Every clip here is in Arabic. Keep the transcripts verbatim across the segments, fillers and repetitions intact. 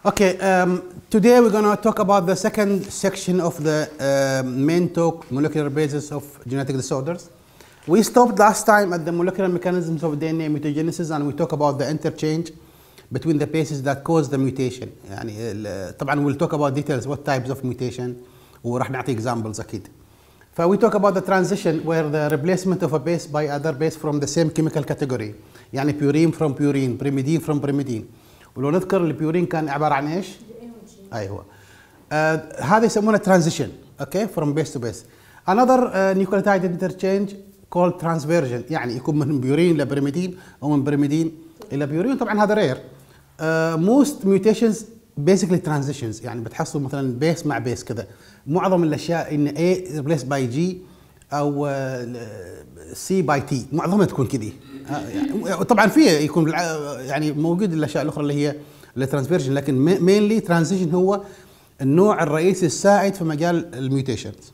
Okay, um, today we're going to talk about the second section of the uh, main talk, molecular basis of genetic disorders. We stopped last time at the molecular mechanisms of D N A mutagenesis, and we talked about the interchange between the bases that cause the mutation. يعني طبعا we'll talk about details, what types of mutation, وراح نعطي examples أكيد. So we talk about the transition where the replacement of a base by other base from the same chemical category. يعني purine from purine, pyrimidine from pyrimidine. ولو نذكر البيورين كان عباره عن ايش؟ ايوه آه هذا يسمونه ترانزيشن اوكي فروم بيس تو بيس. انذر نيوكليوتايد انترتشينج كولد ترانسفيرجن، يعني يكون من بيورين الى بريميدين او من بريميدين الى بيورين. طبعا هذا رير. موست ميوتيشنز بيسكلي ترانزيشنز، يعني بتحصل مثلا بيس مع بيس كذا. معظم الاشياء ان A ريبليس باي جي او سي باي تي، معظمها تكون كذي. يعني طبعا فيه يكون يعني موجود الاشياء الاخرى اللي هي الترانسفيرجن، لكن مينلي ترانزيشن هو النوع الرئيسي السائد في مجال الميوتيشنز.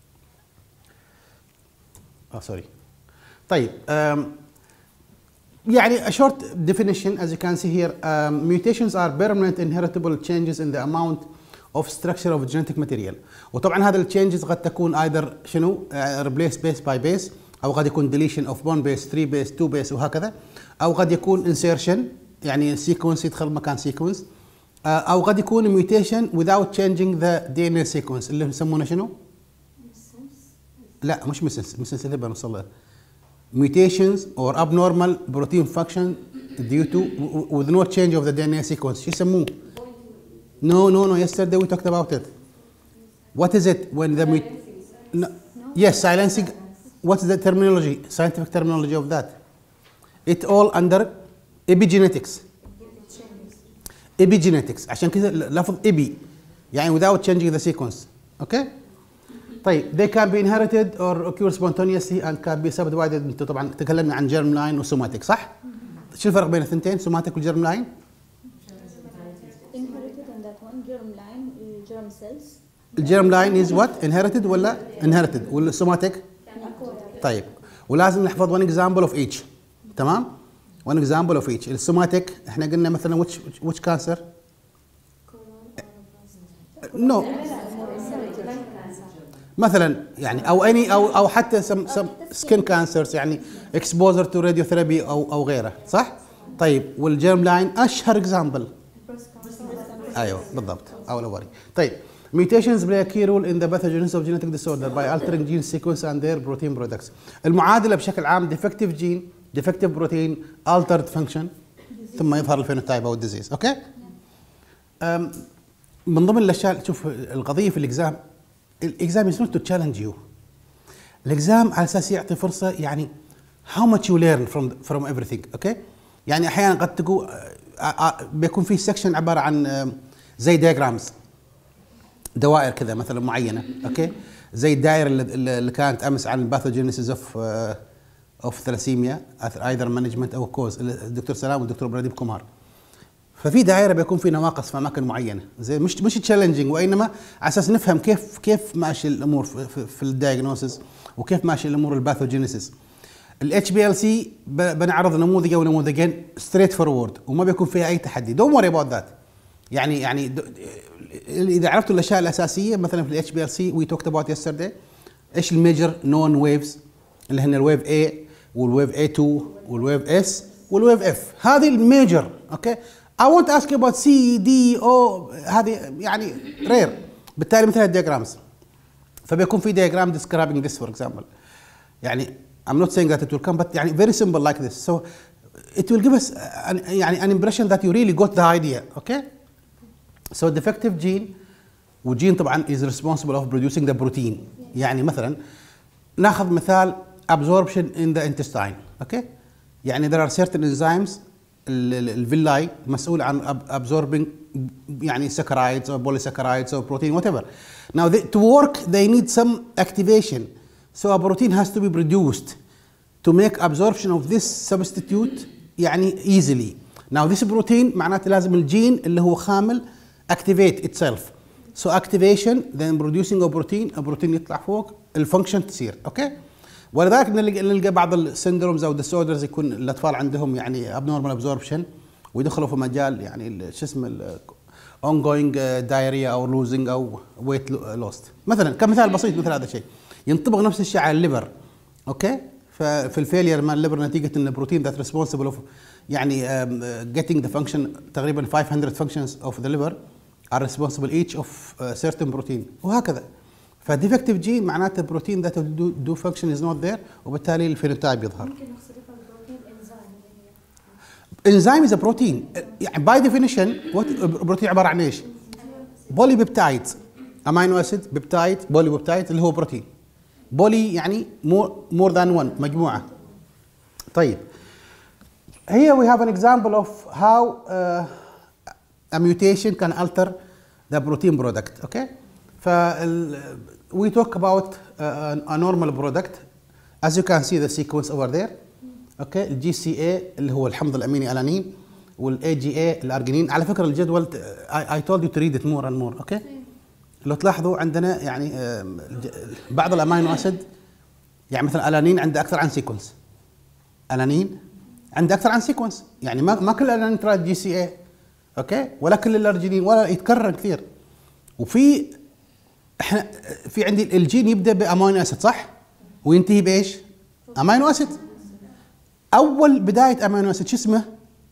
اه سوري. طيب um, يعني a short definition as you can see here, um, mutations are permanent inheritable changes in the amount of structure of genetic material. وطبعا هذا التشينجز قد تكون either شنو uh, replace base by base، أو قد يكون deletion of one base, three base, two base وهكذا، أو قد يكون insertion يعني sequence يدخل مكان sequence، أو قد يكون mutation without changing the D N A sequence اللي يسمونه شنو؟ لا مش missense، missense اللي بنوصل له. mutations or abnormal protein function due to with no change of the D N A sequence. شو يسموه؟ No, no, no. Yesterday we talked about it. What is it when the mut no. Yes, silencing. What's the terminology, scientific terminology of that? It all under epigenetics. Epigenetics. عشان كذا لفظ epi يعني without changing the sequence. Okay? طيب they can be inherited or occur spontaneously and can be subdivided. انت طبعا تكلمنا عن germ line وسوماتيك صح؟ شو الفرق بين الثنتين سوماتيك والجيرم لاين؟ inherited and that one germ line germ cells. الجيرم لاين is what? inherited ولا inherited؟ والسوماتيك؟ طيب ولازم نحفظ one example of each. تمام؟ one example of each. السوماتيك احنا قلنا مثلا which which cancer؟ no. مثلا يعني او اني او او حتى some some skin cancers يعني exposure to radiotherapy او او غيره صح؟ طيب والجيرم لاين اشهر example. ايوه بالضبط او الاوري. طيب mutations play a key role in the pathogenesis of genetic disorder by altering gene sequence and their protein products. المعادله بشكل عام defective gene, defective protein, altered function ثم يظهر الفينوتايب او الديزيز. اوكي؟ من ضمن الاشياء شوف القضيه في الاكزام، الاكزام از نوت تو تشالنج يو. الاكزام على اساس يعطي فرصه يعني how much you learn from from everything. اوكي؟ يعني احيانا قد تكون بيكون في سكشن عباره عن زي دياجرامز، دوائر كذا مثلا معينه. اوكي؟ زي الدائره اللي كانت امس عن الباثوجينيسيس اوف اوف ثلاسيميا ايذر مانجمنت او كوز، الدكتور سلام والدكتور براديب كومار. ففي دائره بيكون في نواقص في اماكن معينه، زي مش مش تشالنجينج، وانما على اساس نفهم كيف كيف ماشي الامور في, في, في الدايجنوسيس وكيف ماشي الامور الباثوجينيسيس. الاتش بي ال سي بنعرض نموذج او نموذجين ستريت فورورد وما بيكون فيها اي تحدي. دونت وري اباوت ذات. يعني يعني اذا عرفتوا الاشياء الاساسيه مثلا في الاتش بي ال سي وي توكت اباوت يسترداي ايش الميجر نون ويفز اللي هن الويف A والويف إيه تو والويف اس والويف اف. هذه الميجر. اوكي؟ I want to ask you about C, D, O. هذه يعني رير. بالتالي مثل الدياجرامز. فبيكون في diagram describing this for example. يعني I'm not saying that it will come, but يعني very simple like this. So it will give us an, يعني an impression that you really got the idea. Okay? So defective gene وجين طبعا is responsible of producing the protein. يعني مثلا ناخذ مثال absorption in the intestine. Okay? يعني there are certain enzymes الفيلاي مسؤول عن absorbing يعني saccharides or polysaccharides or protein whatever. Now they, to work they need some activation. So a protein has to be produced to make absorption of this substitute يعني easily. Now this protein معناته لازم الجين اللي هو خامل activate itself. So activation then producing a protein, a protein يطلع فوق الفانكشن تصير. اوكي؟ ولذلك نلقى بعض السندرومز او ديسوردرز يكون الاطفال عندهم يعني abnormal absorption ويدخلوا في مجال يعني شو اسمه ongoing diarrhea او losing او weight lost مثلا كمثال بسيط. مثل هذا الشيء ينطبق نفس الشيء على الليفر. اوكي ففي الفيلير مال الليفر نتيجه ان البروتين ذات ريسبونسبل اوف يعني um, getting the function تقريبا five hundred functions of the liver are responsible each of uh, certain protein وهكذا. فديفكتيف جين معناته البروتين ذات do, do function is not there وبالتالي الفينوتايب يظهر. ممكن نختلفها بالبروتين انزيم. انزيم از بروتين يعني باي ديفينيشن البروتين عباره عن ايش؟ بولي بيبتايد امينو اسيد بيبتايد بولي بيبتايد اللي هو بروتين. بولي يعني مور مور ذان ون مجموعه. طيب here we have an example of how uh, a mutation can alter the protein product. okay ف we talk about uh, a normal product as you can see the sequence over there. اوكي الجي سي اي اللي هو الحمض الاميني الانين والاي جي اي الارجينين. على فكره الجدول اي تولد يو تو ريد ات مور اند مور. اوكي لو تلاحظوا عندنا يعني بعض الامينو اسيد يعني مثلا الانين عنده اكثر عن سيكونس. الانين عنده اكثر عن سيكونس يعني ما ما كل الانين ترى جي سي اي. اوكي ولا كل الارجينين ولا يتكرر كثير. وفي احنا في عندي الجين يبدا بامينو اسيد صح وينتهي بايش؟ امينو اسيد. اول بدايه امينو اسيد شو اسمه؟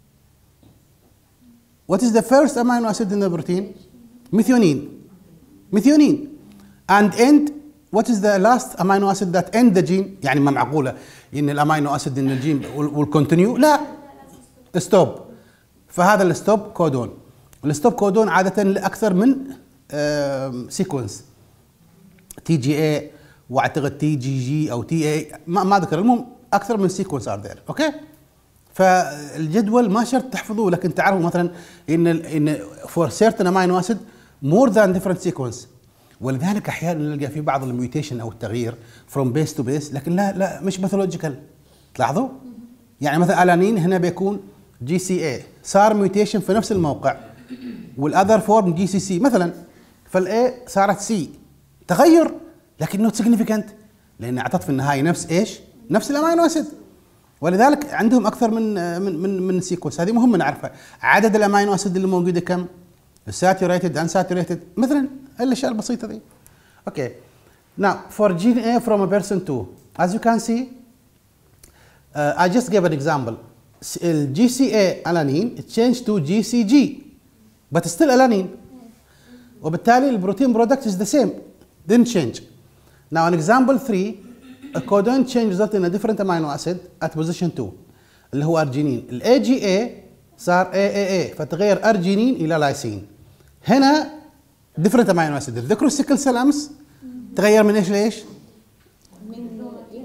What is the first amino acid in the protein? ميثيونين. ميثيونين. And end what is the last amino acid that end the gene؟ يعني ما معقوله ان الامينو اسيد ان الجين والكونتينيو لا ستوب. فهذا الستوب كودون. الستوب كودون عاده اكثر من سيكونس تي جي اي واعتقد تي جي جي او تي اي ما ما اذكر. المهم اكثر من سيكونس ار ذير. اوكي فالجدول ما شرط تحفظوه لكن تعرفوا مثلا ان ان فور سيرتن امينو اسيد مور ذان ديفرنت سيكونس. ولذلك احيانا نلقى في بعض الميوتيشن او التغيير فروم بيس تو بيس لكن لا لا مش باثولوجيكال. تلاحظوا يعني مثلا الانين هنا بيكون جي سي اي صار ميوتيشن في نفس الموقع والاذر فورم جي سي سي مثلا فالاي صارت سي تغير لكن نوت سيجنيفيكانت لان اعطت في النهايه نفس ايش؟ نفس الامينو اسيد. ولذلك عندهم اكثر من من من من سيكونس. هذه مهمه نعرفها. عدد الامينو اسيد اللي موجوده كم؟ الساتوريتد انساتوريتد مثلا الاشياء البسيطه دي. اوكي now for gene A from a person to as you can see uh, I just gave an example. ال جي سي اي alanine it changed to جي سي جي but still alanine وبالتالي البروتين product is the same didn't change. Now in example three a codon change result in a different amino acid at position two اللي هو ارجينين. الاي جي اي صار اي اي اي فتغير ارجينين الى لايسين. هنا different amino acid. الذكر السكل سيل امس تغير من ايش لايش؟ من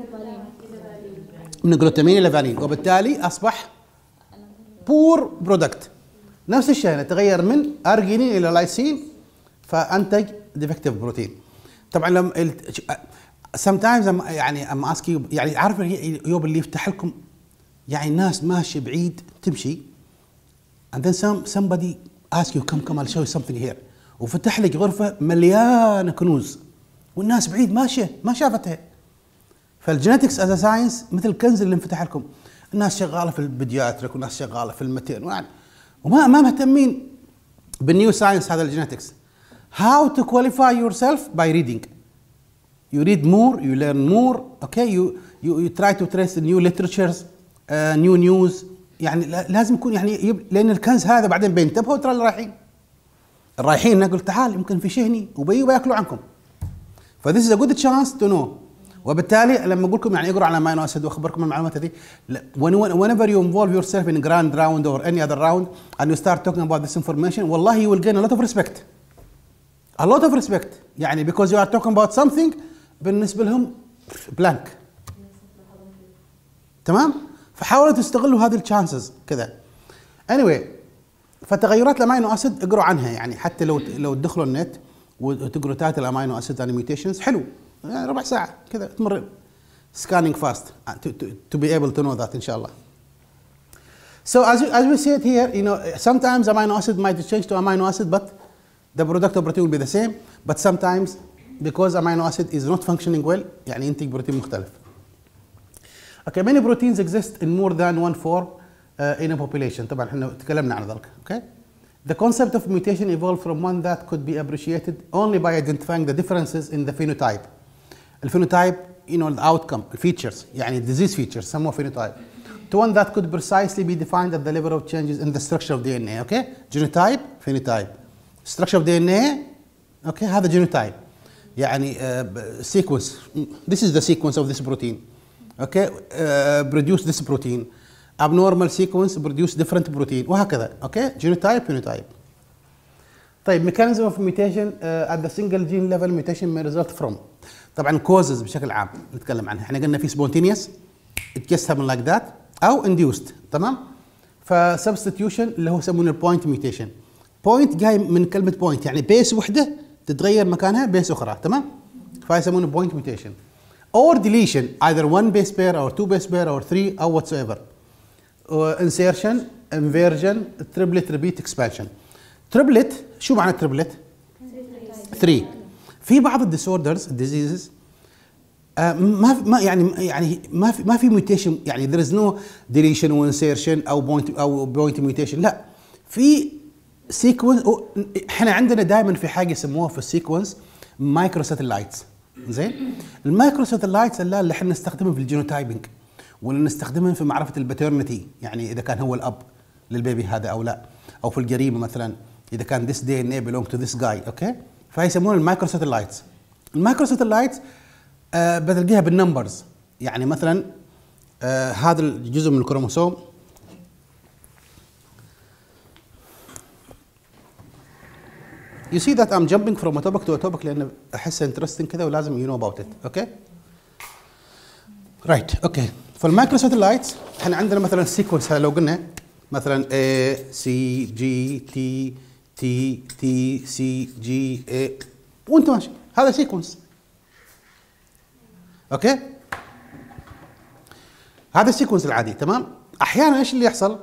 من جلوتامين الى فالين وبالتالي اصبح بور برودكت. نفس الشيء هنا تغير من ارجينين الى لايسين فانتج ديفكتيف بروتين. طبعا لما sometimes I'm يعني I'm asking you يعني عارف يوم اللي يفتح لكم يعني الناس ماشيه بعيد تمشي and then some somebody ask you come come I'll show you something here وفتح لك غرفه مليانه كنوز والناس بعيد ماشيه ما شافتها. فالجينيتكس از ساينس مثل الكنز اللي انفتح لكم. الناس شغاله في البيدياتريك والناس شغاله في المتين يعني وما ما مهتمين بالنيو ساينس هذا الجينيتكس. How to qualify yourself by reading. You read more, you learn more, okay? You you you try to trace the new literatures, uh, new news. يعني لازم يكون يعني يب... لان الكنز هذا بعدين بينتبهوا ترى اللي رايحين. الرايحين نقول تعال يمكن في شيء هني وبيجوا بياكلوا عنكم. ف this is a good chance to know. وبالتالي لما اقول لكم يعني اقروا على امينو اسيد واخبركم المعلومات هذه whenever you involve yourself in a grand round or any other round and you start talking about this information والله you will gain a lot of respect. A lot of respect يعني because you are talking about something بالنسبه لهم بلانك. تمام؟ فحاولوا تستغلوا هذه التشانسز كذا. anyway فتغيرات الامينو اسيد اقروا عنها يعني حتى لو لو تدخلوا النت وتقروا تايتل الامينو اسيد and mutations حلو يعني ربع ساعه كذا تمر scanning fast to, to, to be able to know that ان شاء الله. So as you, as we said here, you know, sometimes amino acid might change to amino acid, but the product of protein will be the same. But sometimes because amino acid is not functioning well, يعني ينتج بروتين مختلف. Okay, many proteins exist in more than one form uh, in a population. طبعا احنا تكلمنا عن ذلك. Okay, The concept of mutation evolved from one that could be appreciated only by identifying the differences in the phenotype. الphenotype, you know, the outcome, the features, يعني disease features, سموه phenotype. To one that could precisely be defined at the level of changes in the structure of D N A, okay? Genotype, phenotype. Structure of D N A, okay, هذا genotype. يعني uh, sequence. This is the sequence of this protein. Okay, uh, produce this protein. Abnormal sequence produce different protein وهكذا. Okay, genotype, phenotype. طيب mechanism of mutation uh, at the single gene level mutation may result from. طبعا causes بشكل عام نتكلم عنها. احنا قلنا في spontaneous it just happen like that او induced. تمام؟ فsubstitution اللي هو يسمونه البوينت mutation. point جاي من كلمة point يعني بيس وحدة تتغير مكانها بيس أخرى. تمام؟ فيسمونه point mutation. Or deletion either one base pair or two base pair or three or whatsoever. Uh, insertion, inversion, triplet, repeat, expansion. triplet شو معنى triplet؟ three. في بعض الديسوردرز الديزيزز آه ما ما يعني يعني ما في ما في ميوتيشن يعني there is no deletion و insertion او بوينت او بوينت ميوتيشن لا في سيكونس. احنا عندنا دائما في حاجه يسموها في السيكونس مايكرو ساتلايتس. زين المايكرو ساتلايتس اللي احنا نستخدمهم في الجينوتايبنج ولا نستخدمهم في معرفه الباترنتي يعني اذا كان هو الاب للبيبي هذا او لا او في الجريمه مثلا اذا كان this دي ان اي belong to this guy اوكي فيسمونه المايكرو ساتلايتس. المايكرو ساتلايتس آه بتلقيها بالنمبرز يعني مثلا آه هذا الجزء من الكروموسوم You see that I'm jumping from a topic to a topic لأن أحسه interesting كذا ولازم you know about it. Okay? Right. Okay. فالمايكرو ساتلايتس احنا عندنا مثلا sequence لو قلنا مثلا A C G T T T C G A وأنت ماشي هذا sequence. اوكي هذا السيكونس العادي. تمام. احيانا ايش اللي يحصل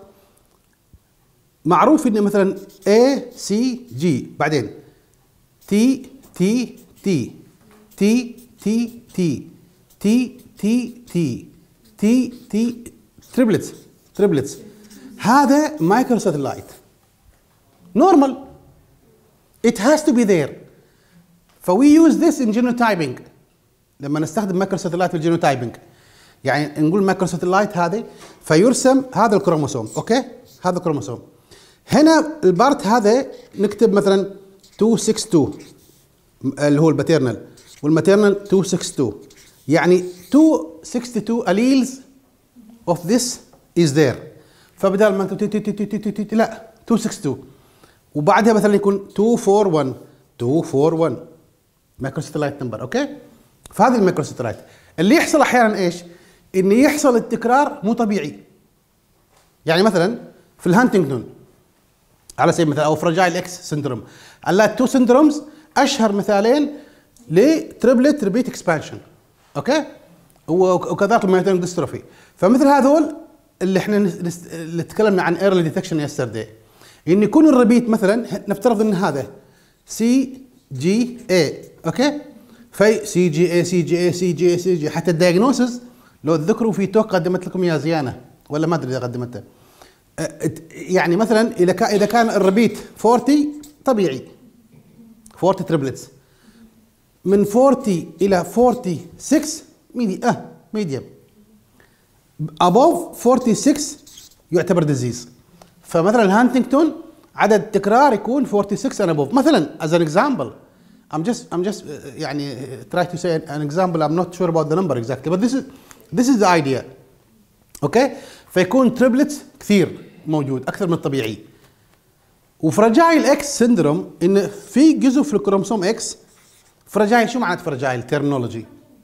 معروف ان مثلا A C G بعدين T T T T T T T T T T T تريبلتس تريبلتس هذا مايكرو ساتلايت نورمال it has to be there. فوي يوز ذس ان جينوتايبنج لما نستخدم مايكرو ساتلايت في الجينوتايبنج يعني نقول مايكرو ساتلايت هذه فيرسم هذا الكروموسوم. اوكي هذا الكروموسوم هنا البارت هذا نكتب مثلا مئتين وواحد وستين اللي هو الباترنال والماترنال مئتين وواحد وستين يعني مئتين وواحد وستين alleles of this is there فبدال ما لا مئتين وواحد وستين وبعدها مثلا يكون مئتين وواحد وأربعين مئتين وواحد وأربعين مايكرو ساتلايت نمبر. اوكي فهذه المايكرو ساتلايت اللي يحصل احيانا ايش؟ ان يحصل التكرار مو طبيعي. يعني مثلا في الهانتنجتون على سبيل المثال او فراجايل اكس سندروم التو سندرومز اشهر مثالين لتريبلت ريبيت اكسبانشن. اوكي وكذلك المايوتونيك ديستروفي. فمثل هذول اللي احنا اللي تكلمنا عن ايرلي ديتكشن يسترداي ان يكون الريبيت مثلا نفترض ان هذا سي جي اي اوكي في سي جي اي سي جي اي سي جي اي سي جي حتى الدايجنوسز لو تذكروا في توك قدمت لكم يا زيانه ولا ما ادري اذا قدمتها يعني مثلا اذا كان اذا كان الريبيت أربعين طبيعي أربعين تريبلتس من أربعين الى ستة وأربعين ميدي اه ميديوم above ستة وأربعين يعتبر ديزيز. فمثلا الهانتنجتون عدد التكرار يكون ستة وأربعين and above مثلا as an example I'm just I'm just uh, يعني try to say an example I'm not sure about the number exactly but this is this is the idea. اوكي فيكون تريبلتس كثير موجود اكثر من الطبيعي. وفراجايل اكس سندروم ان في جزء في الكروموسوم اكس فراجايل. شو معنى فراجايل ترمينولوجي؟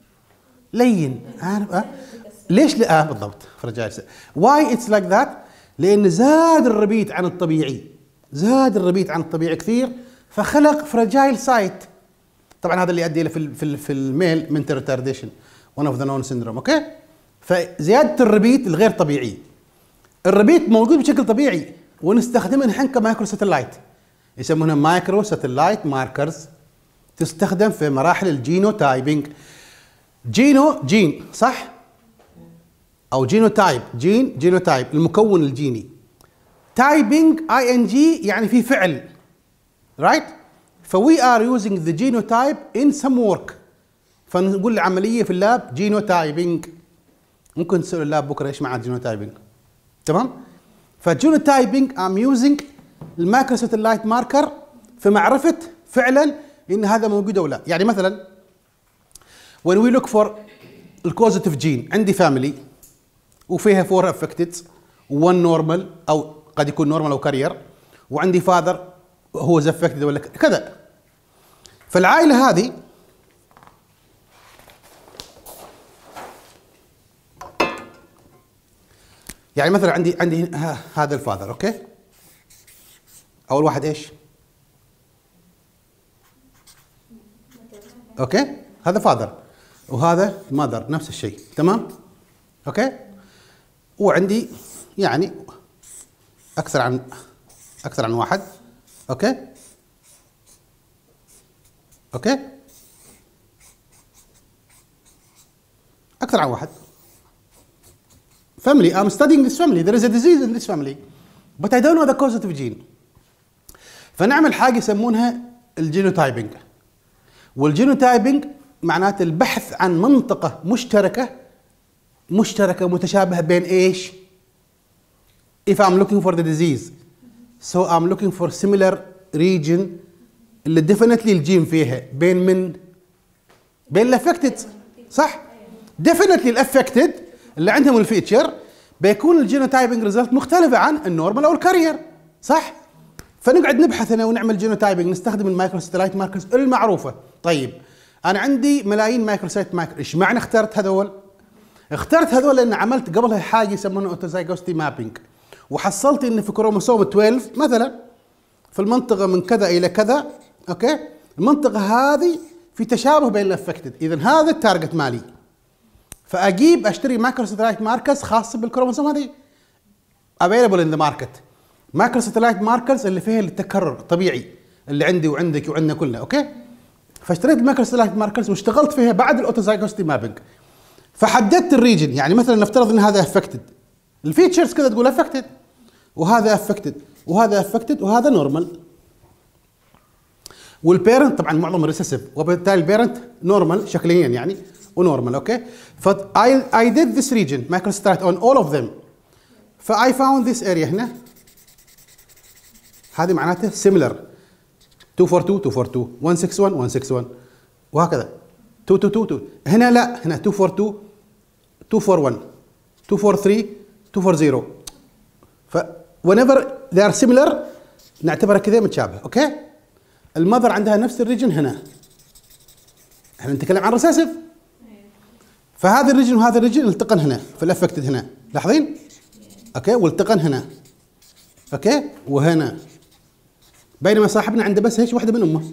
لين عارف أه؟ ليش لا آه بالضبط فراجايل واي اتس لايك ذات لان زاد الربيت عن الطبيعي زاد الربيت عن الطبيعي كثير فخلق فراجايل سايت. طبعا هذا اللي يؤدي الى في في, في الميل منتال ريتارديشن one of the known syndrome. اوكي فزياده الربيت الغير طبيعي. الربيت موجود بشكل طبيعي ونستخدمه نحن كمايكرو ساتلايت يسمونها مايكرو ساتلايت ماركرز تستخدم في مراحل الجينوتايبنج. جينو جين صح او جينوتايب جين جينوتايب المكون الجيني تايبنج اي ان جي يعني في فعل رايت. فوي ار يوزنج ذا جينوتايب ان سم ورك، فنقول العمليه في اللاب جينوتايبنج. ممكن تسال اللاب بكره ايش معنى جينوتايبنج، تمام؟ فجينوتايبنج ام يوزنج المايكرو ساتلايت ماركر في معرفه فعلا ان هذا موجود او لا. يعني مثلا when we look for الكوزيتيف جين، عندي فاميلي وفيها فور افكتد وون نورمال او قد يكون نورمال او كارير، وعندي فاذر هو افكتد ولا كذا. فالعائله هذه يعني مثلا عندي عندي هذا الفاذر، اوكي؟ اول واحد ايش؟ اوكي؟ هذا فاذر وهذا ماذر نفس الشيء، تمام؟ اوكي؟ وعندي يعني اكثر عن اكثر عن واحد، اوكي؟ اوكي؟ اكثر عن واحد. family. I'm studying this family. There is a disease in this family. But I don't know the causative gene. فنعمل حاجة يسمونها الجينوتايبنج. والجينوتايبنج معناته البحث عن منطقة مشتركة مشتركة متشابهة بين ايش؟ If I'm looking for the disease. So I'm looking for similar region اللي definitely الجين فيها بين من؟ بين الافكتد، صح؟ definitely الافكتد اللي عندهم الفيتشر بيكون الجينوتايبنج ريزلت مختلفة عن النورمال او الكارير، صح؟ فنقعد نبحث هنا ونعمل جينوتايبنج، نستخدم المايكرو ساتلايت ماركرز المعروفة. طيب انا عندي ملايين مايكرو ساتلايت ماركر، ايش معنى اخترت هذول؟ اخترت هذول لان عملت قبلها حاجة يسمونها اوتوزايجوستي مابينج، وحصلت ان في كروموسوم اثنا عشر مثلا في المنطقة من كذا الى كذا، اوكي؟ المنطقة هذه في تشابه بين الافكتد، اذا هذا التارجت مالي. فاجيب اشتري مايكرو ساتلايت ماركرز خاصه بالكروموسوم هذه افيلبل ان ذا ماركت. مايكرو ساتلايت ماركرز اللي فيها التكرر الطبيعي اللي عندي وعندك وعندنا كلنا، اوكي؟ فاشتريت المايكرو ساتلايت ماركرز واشتغلت فيها بعد الاوتوزايجوستي مابينج. فحددت الريجن، يعني مثلا نفترض ان هذا افكتد، الفيتشرز كذا تقول افكتد، وهذا افكتد وهذا افكتد وهذا نورمال. والبيرنت طبعا معظم ريسيسيف، وبالتالي البيرنت نورمال شكليا يعني ونورمال، اوكي؟ ف I, I did this region microsatellite on all of them. ف I found this area هنا، هذه معناته similar اثنين أربعة اثنين، اثنين أربعة اثنين، واحد ستة واحد، واحد ستة واحد وهكذا اثنين اثنين اثنين اثنين. هنا لا، هنا اثنين أربعة اثنين، اثنين أربعة واحد، اثنين أربعة ثلاثة، اثنين أربعة صفر. ف whenever they are similar نعتبرها كذا متشابه، اوكي؟ المذر عندها نفس الريجن هنا. احنا نتكلم عن ريسيسيف. فهذا الريجن وهذا الريجن التقن هنا في الافكتد هنا، لاحظين؟ اوكي؟ والتقن هنا، اوكي؟ وهنا، بينما صاحبنا عنده بس هيك واحده من امه،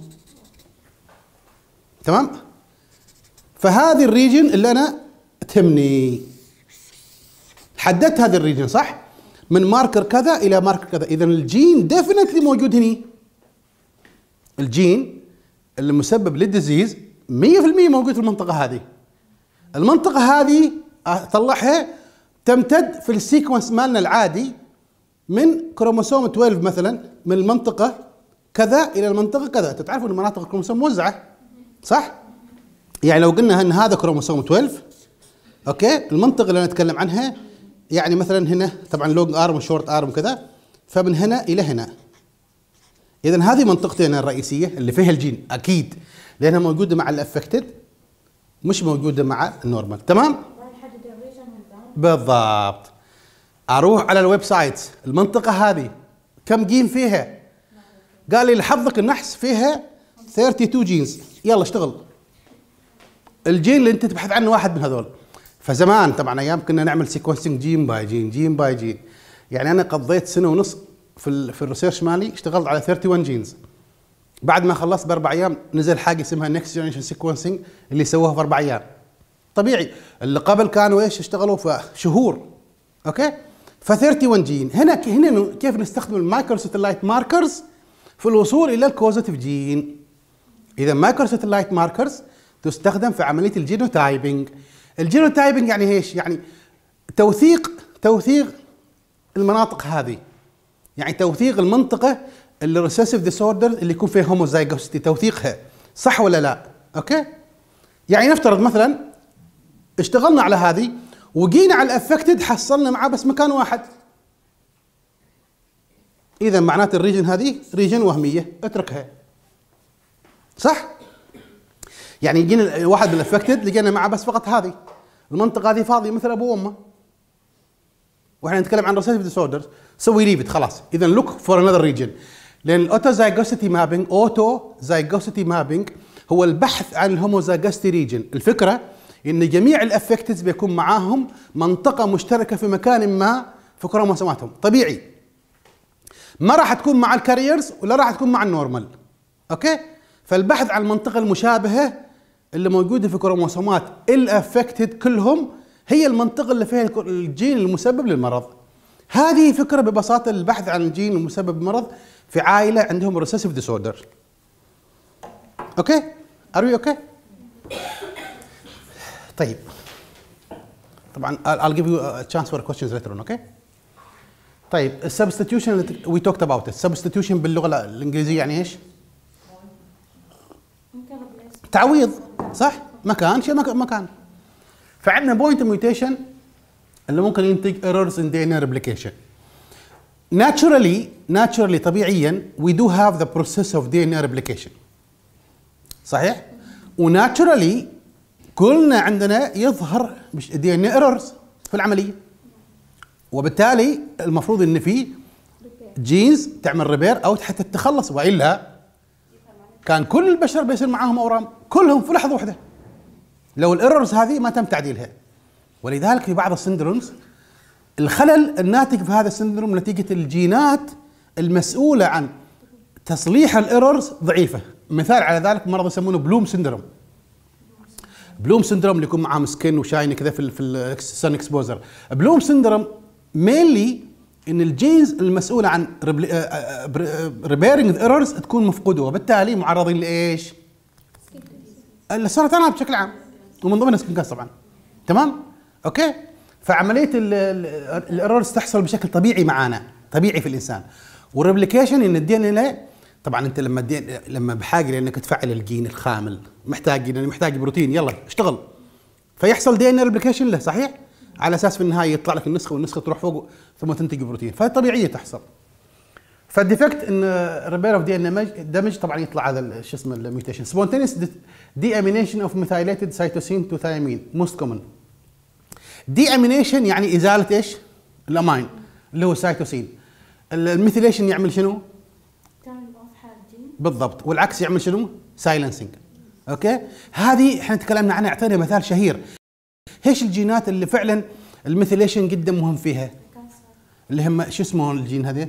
تمام؟ فهذه الريجن اللي انا تهمني، حددت هذا الريجن صح؟ من ماركر كذا الى ماركر كذا، اذا الجين ديفينتلي موجود هني. الجين اللي مسبب للديزيز مية بالمية موجود في المنطقه هذه. المنطقة هذه اطلعها تمتد في السيكونس مالنا العادي من كروموسوم اثنا عشر مثلا، من المنطقة كذا إلى المنطقة كذا. تعرفوا أن مناطق الكروموسوم موزعة، صح؟ يعني لو قلنا أن هذا كروموسوم اثنا عشر، أوكي؟ المنطقة اللي نتكلم عنها يعني مثلا هنا طبعا لونج ارم وشورت ارم كذا، فمن هنا إلى هنا. إذا هذه منطقتين الرئيسية اللي فيها الجين أكيد، لأنها موجودة مع الأفكتد مش موجودة مع النورمال، تمام؟ بالضبط. اروح على الويب سايت، المنطقة هذه كم جين فيها؟ قال لي لحظك النحس فيها اثنين وثلاثين جينز، يلا اشتغل. الجين اللي انت تبحث عنه واحد من هذول. فزمان طبعا ايام كنا نعمل سيكونسنج جين باي جين، جين باي جين. يعني انا قضيت سنة ونص في ال في الريسيرش مالي، اشتغلت على واحد وثلاثين جينز. بعد ما خلصت باربع ايام نزل حاجه اسمها نكست جنريشن سيكونسنج اللي سووها في اربع ايام. طبيعي، اللي قبل كانوا ايش اشتغلوا في شهور. اوكي؟ ف واحد وثلاثين جين، هنا هنا كيف نستخدم المايكرو ساتلايت ماركرز في الوصول الى الكوزاتيف جين. اذا مايكرو ساتلايت ماركرز تستخدم في عمليه الجينوتايبنج. الجينوتايبنج يعني ايش؟ يعني توثيق توثيق المناطق هذه. يعني توثيق المنطقه اللي ريسيسيف ديسوردر اللي يكون فيها هوموزايجوسيتي، توثيقها صح ولا لا؟ اوكي؟ يعني نفترض مثلا اشتغلنا على هذه وجينا على الافكتد حصلنا معاه بس مكان واحد. اذا معناته الريجن هذه ريجن وهميه، اتركها. صح؟ يعني جينا واحد من الافكتد لقينا معه بس فقط هذه المنطقه هذه فاضيه مثل ابوه وامه. واحنا نتكلم عن ريسيسيف ديسوردرز، سوي ليف خلاص. اذا لوك فور انذر ريجن، لان الاوتوزايجوسيتي مابينج اوتوزايجوسيتي مابينج هو البحث عن الهوموزايجوسيتي ريجن. الفكره ان جميع الافكتدز بيكون معاهم منطقه مشتركه في مكان ما في كروموسوماتهم. طبيعي ما راح تكون مع الكاريرز ولا راح تكون مع النورمال. اوكي؟ فالبحث عن المنطقه المشابهه اللي موجوده في كروموسومات الافكتد كلهم هي المنطقه اللي فيها الجين المسبب للمرض. هذه فكره ببساطه البحث عن الجين المسبب للمرض في عائله عندهم ريسيسيف ديسوردر. اوكي؟ ار يو اوكي؟ طيب طبعا I'll give you a chance for questions later on. اوكي؟ طيب السبستيتيوشن we talked about it. السبستيتيوشن باللغه الانجليزيه يعني ايش؟ تعويض، صح؟ مكان شيء مكان. فعندنا بوينت ميوتيشن اللي ممكن ينتج ايرورز ان دي ان اي ريبليكيشن. ناتشورالي ناتشورالي طبيعيا we do have the process of دي ان اي replication. صحيح؟ وناتشورالي كلنا عندنا يظهر دي ان اي ايرورز في العمليه. وبالتالي المفروض ان في جينز تعمل ريبير او حتى تتخلص، والا كان كل البشر بيصير معاهم اورام كلهم في لحظه واحده لو الايرورز هذه ما تم تعديلها. ولذلك في بعض السندرومز الخلل الناتج في هذا السندروم نتيجه الجينات المسؤوله عن تصليح الايرورز ضعيفه. مثال على ذلك مرض يسمونه بلوم سندروم. بلوم سندروم اللي يكون معاهم سكين وشايني كذا في في السن اكسبوزر. بلوم سندروم مينلي ان الجينز المسؤوله عن ريبيرنج ذا ايرورز تكون مفقوده، وبالتالي معرضين لايش؟ السرطانات بشكل عام، ومن ضمنها سكين كانسر طبعا. تمام؟ اوكي؟ فعمليه الايرورز تحصل بشكل طبيعي معانا، طبيعي في الانسان. والريبليكيشن ان الدي ان اي طبعا انت لما الدي لما بحاجه لانك تفعل الجين الخامل محتاج لانه محتاج بروتين، يلا اشتغل. فيحصل دي ان اي ريبليكيشن له، صحيح؟ على اساس في النهايه يطلع لك النسخه والنسخه تروح فوق ثم تنتج بروتين، فطبيعيه تحصل. فالديفكت ان ريبير اوف دي ان اي دامج طبعا يطلع هذا شو اسمه الميوتيشن. سبونتينيوس دي امينيشن اوف ميثايليتد سيتوسين تو ثايمين موست كومن. دي امينيشن يعني ازاله ايش؟ الامين اللي هو سيتوسين. الميثيليشن يعمل شنو؟ بالضبط، والعكس يعمل شنو؟ سايلنسنج. اوكي؟ هذه احنا تكلمنا عنها، اعطينا مثال شهير. ايش الجينات اللي فعلا الميثيليشن جدا مهم فيها؟ اللي هم شو اسمه الجين هذه؟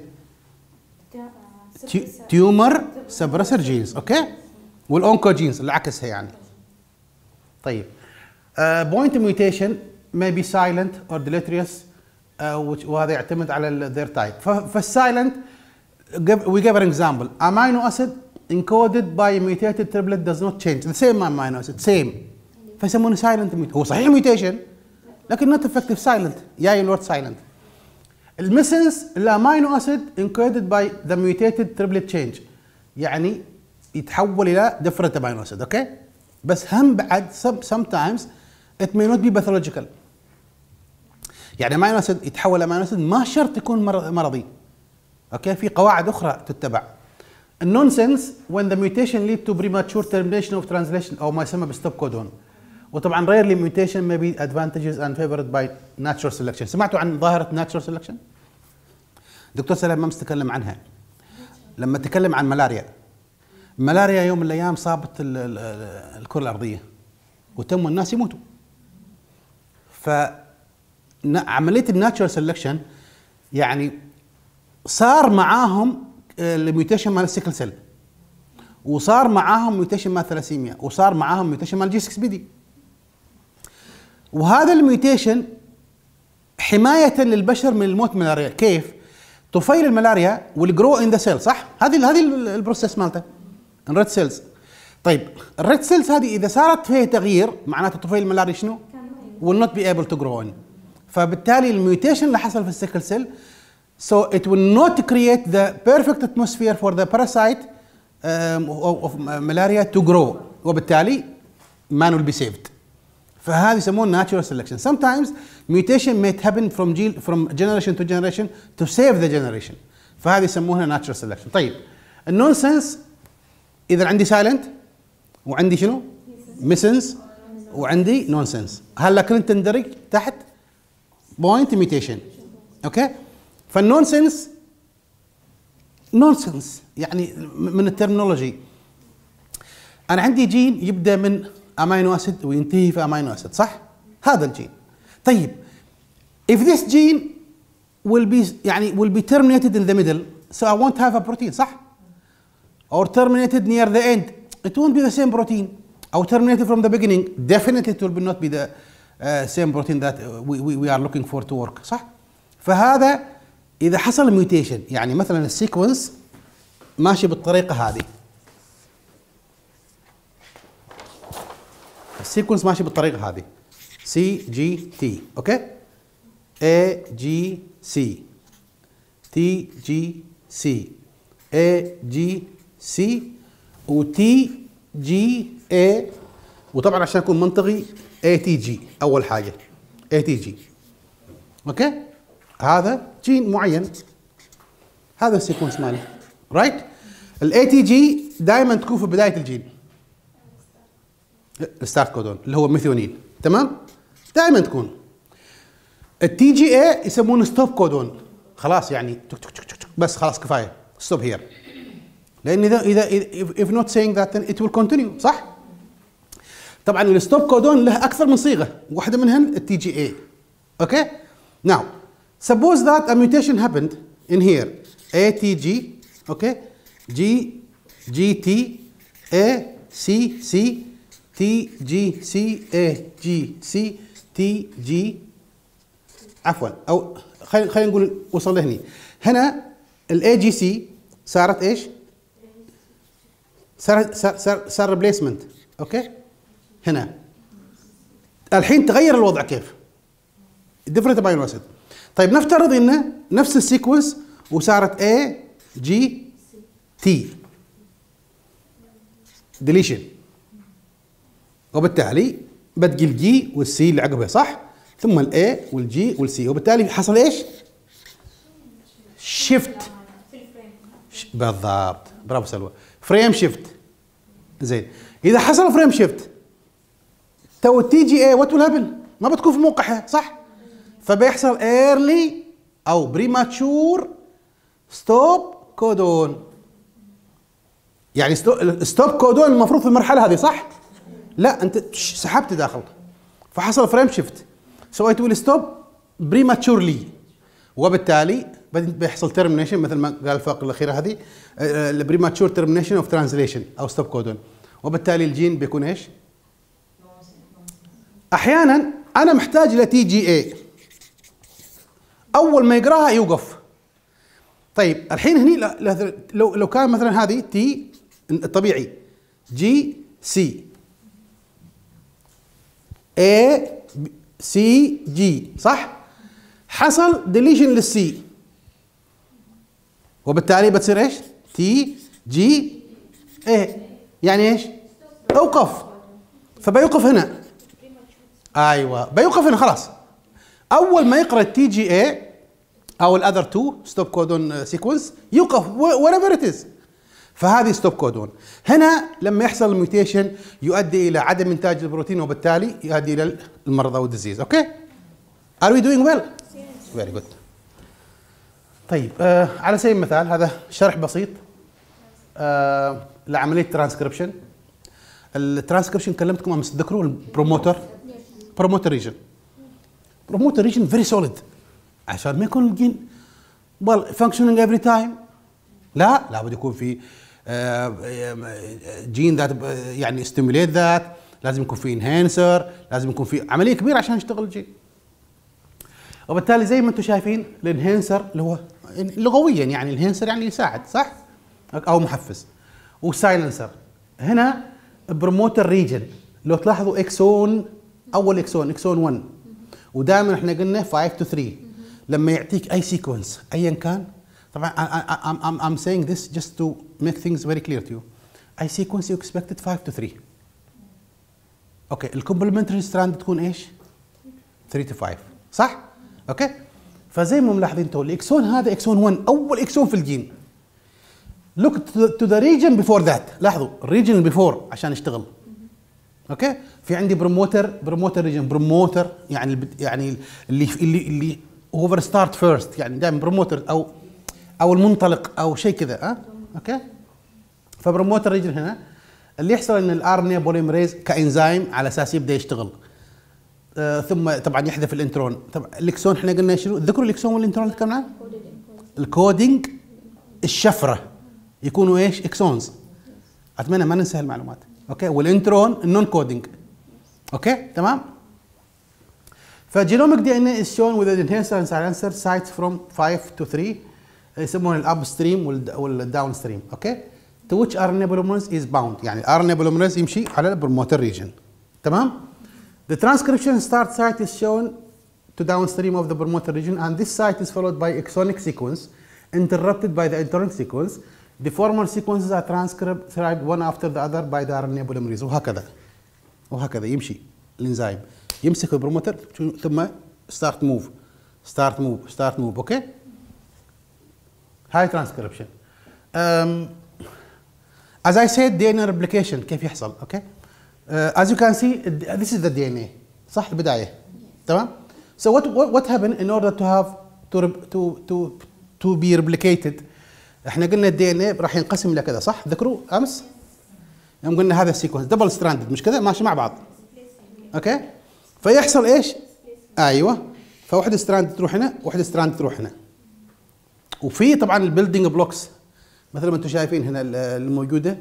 تيومر سبرسر جينز. اوكي؟ والاونكو جينز اللي عكسها يعني. طيب بوينت ميوتيشن may be silent or deleterious uh, وهذا يعتمد على their type. فالسايلنت we give an example. Amino acid encoded by a mutated triplet does not change. The same amino acid same. فيسمونه silent. هو صحيح mutation لكن not effective silent. جاي الورد silent. المسنس الامينو اسيد encoded by the mutated triplet change يعني يتحول الى different amino acid. اوكي؟ بس هم بعد sometimes it may not be pathological. يعني امينو اسيد يتحول امينو اسيد ما شرط يكون مرضي. اوكي؟ في قواعد اخرى تتبع. النونسنس when the mutation lead to premature termination of translation او ما يسمى بستوب كودون. وطبعا rarely mutation may be advantages and favored by natural selection. سمعتوا عن ظاهره natural selection؟ دكتور سلام ممس تكلم عنها لما تكلم عن ملاريا. ملاريا يوم من الايام صابت الكره الارضيه وتم الناس يموتوا. فعمليه الناتشورال سelection يعني صار معاهم الميوتيشن مال السيكل سيل، وصار معاهم ميوتيشن مال الثلاسيميا، وصار معاهم ميوتيشن مال الجي ستة بي دي. وهذا الميوتيشن حمايه للبشر من الموت من الملاريا. كيف؟ طفيل الملاريا والجرو ان ذا سيل، صح؟ هذه هذه البروسيس مالته الريد سيلز. طيب الريد سيلز هذه اذا صارت فيها تغيير معناته طفيل الملاريا شنو؟ will not be able to grow in. فبالتالي الميوتيشن اللي حصل في السيكل سيل So it will not create the perfect atmosphere for the parasite um, of, of malaria to grow. وبالتالي man will be saved. فهذه يسمونه natural selection. Sometimes mutation may happen from gene, from generation to generation to save the generation. فهذه يسمونها natural selection. طيب النونسنس إذا عندي silent وعندي شنو؟ missense وعندي nonsense. هلا كلن تندرج تحت point mutation. اوكي؟ فالنونسنس نونسنس يعني من الترمينولوجي. أنا عندي جين يبدأ من امينو اسيد وينتهي في امينو اسيد، صح؟ هذا الجين. طيب if this gene will be يعني will be terminated in the middle, so I won't have a protein، صح؟ or terminated near the end, it won't be the same protein. or terminated from the beginning, definitely it will not be the uh, same protein that we, we, we are looking for to work، صح؟ فهذا اذا حصل ميوتيشن، يعني مثلا السيكونس ماشي بالطريقه هذه، السيكونس ماشي بالطريقه هذه سي جي تي، اوكي؟ اي جي سي تي جي سي اي جي سي وتي جي اي، وطبعا عشان اكون منطقي اي تي جي اول حاجه، اي تي جي، اوكي؟ هذا جين معين، هذا السيكونس ماله، رايت؟ الاي تي جي دائما تكون في بدايه الجين، الستارت كودون اللي هو ميثيونين، تمام؟ دائما تكون. التي جي اي يسمونه ستوب كودون، خلاص يعني تك تك تك تك بس خلاص كفايه، ستوب هير. لان اذا اذا if not saying that then it will continue، صح؟ طبعا الستوب كودون له اكثر من صيغه، واحده منهم التي جي اي، اوكي؟ now suppose that a mutation happened in here A T G، okay؟ G G T A C C T G C A G C T G، عفوا او خلينا خلينا نقول وصل لهني. هنا الاي جي سي صارت ايش؟ صار صار صار, صار ريبليسمنت، اوكي؟ هنا الحين تغير الوضع كيف؟ ديفرنت امينو اسيد. طيب نفترض انه نفس السيكونس وصارت اي جي تي ديليشن، وبالتالي بتجي الجي والسي اللي عقبها، صح؟ ثم الاي والجي والسي، وبالتالي حصل ايش؟ شيفت. بالضبط، برافو سلوى، فريم شيفت. زين، اذا حصل فريم شيفت تو التي جي اي وات ويل هابن؟ ما بتكون في موقعها، صح؟ فبيحصل ايرلي او بريماتشور ستوب كودون. يعني ستوب كودون المفروض في المرحله هذه، صح؟ لا انت سحبت داخل فحصل فريم شيفت، سو ات ويل ستوب بريماتشورلي، وبالتالي بيحصل ترمينيشن مثل ما قال الفقره الاخيره هذه، البريماتشور ترمينيشن اوف ترانزليشن او ستوب كودون، وبالتالي الجين بيكون ايش؟ احيانا انا محتاج الى تي جي اي، اول ما يقراها يوقف. طيب الحين هني لو لو كان مثلا هذه تي الطبيعي جي سي اي سي جي، صح؟ حصل ديليشن للسي، وبالتالي بتصير ايش؟ تي جي اي، يعني ايش؟ اوقف. فبيوقف هنا، ايوه بيوقف هنا خلاص. اول ما يقرا التي جي اي او الاذر تو ستوب كودون سيكونس يوقف whatever it is. فهذه ستوب كودون. هنا لما يحصل الميوتيشن يؤدي الى عدم انتاج البروتين، وبالتالي يؤدي الى المرض او الديزيز. اوكي؟ Are we doing well? Yes. Very good. طيب آه على سبيل المثال هذا شرح بسيط آه لعمليه ترانسكريبشن. الترانسكريبشن كلمتكم امس، تذكروا البروموتر؟ بروموتر ريجن. بروموتر ريجن فيري سوليد عشان ما يكون الجين well functioning every time. لا لابد يكون في جين ذات يعني ستيموليت ذات، لازم يكون في انهانسر، لازم يكون في عمليه كبيره عشان يشتغل الجين. وبالتالي زي ما انتم شايفين الانهانسر اللي هو لغويا يعني الانهانسر يعني يساعد، صح؟ او محفز. والسايلنسر هنا بروموتر ريجن. لو تلاحظوا اكسون، اول اكسون اكسون واحد، ودائما احنا قلنا خمسة تو ثلاثة، لما يعطيك اي سيكونس ايا كان، طبعا I'm, I'm, I'm saying this just to make things very clear to you. اي سيكونس you expected five to three. اوكي الكومبلمنتري ستراند تكون ايش؟ three to five صح؟ اوكي؟ فزي ما ملاحظين تو الاكسون هذا اكسون واحد اول اكسون في الجين. look to the region before that. لاحظوا الريجن before عشان يشتغل. اوكي؟ في عندي بروموتر بروموتر ريجن بروموتر يعني يعني اللي اللي اللي اوفر ستارت فيرست يعني دائما بروموتر او او المنطلق او شيء كذا ها؟ اوكي؟ فبروموتر ريجن هنا اللي يحصل ان الار ان اي بوليمريز كانزيم على اساس يبدا يشتغل. آه ثم طبعا يحذف الانترون. طبعا الاكسون احنا قلنا شنو؟ ذكروا الاكسون والانترون اللي تكلمنا عنه؟ الكودينج الشفره يكونوا ايش؟ اكسونز. اتمنى ما ننسى هالمعلومات. اوكي والانترون النون كودينج. اوكي تمام؟ فجينوميك دي ان اي is shown with the enhancer and silencer sites from five to three يسمونه الاب ستريم والداون ستريم. اوكي؟ to which R N A polymerase is bound يعني R N A polymerase يمشي على البروموتر ريجن. تمام؟ The transcription start site is shown to downstream of the promoter region and this site is followed by exonic sequence interrupted by the enteric sequence. The former sequences are transcribed one after the other by the R N A polymerase وهكذا وهكذا يمشي الانزيم يمسك البروموتر ثم start move start move start move. اوكي؟ هاي transcription. um, As I said D N A replication كيف يحصل؟ اوكي؟ uh, As you can see this is the D N A صح البداية تمام؟ So what what, what happened in order to have to to to to be replicated؟ احنا قلنا الدي ان اي راح ينقسم الى كذا صح؟ ذكروا امس؟ يوم قلنا هذا السيكونس دبل ستراندد مش كذا ماشي مع بعض. اوكي؟ فيحصل ايش؟ ايوه فواحده ستراند تروح هنا واحده ستراند تروح هنا. وفي طبعا البيلدينج بلوكس مثل ما انتم شايفين هنا الموجوده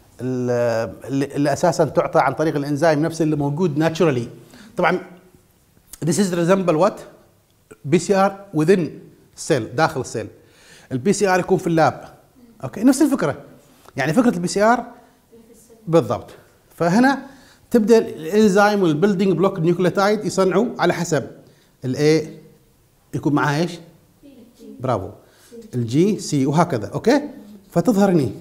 اللي اساسا تعطى عن طريق الانزيم نفس اللي موجود ناتشورالي. طبعا this is resemble what؟ بي سي ار within cell داخل السيل. البي سي ار يكون في اللاب. اوكي نفس الفكره. يعني فكره البي سي ار بالضبط. فهنا تبدا الانزيم والبيلدينج بلوك النيوكليوتايد يصنعوا على حسب الاي يكون معها ايش؟ برافو. الجي سي وهكذا. اوكي؟ فتظهر هني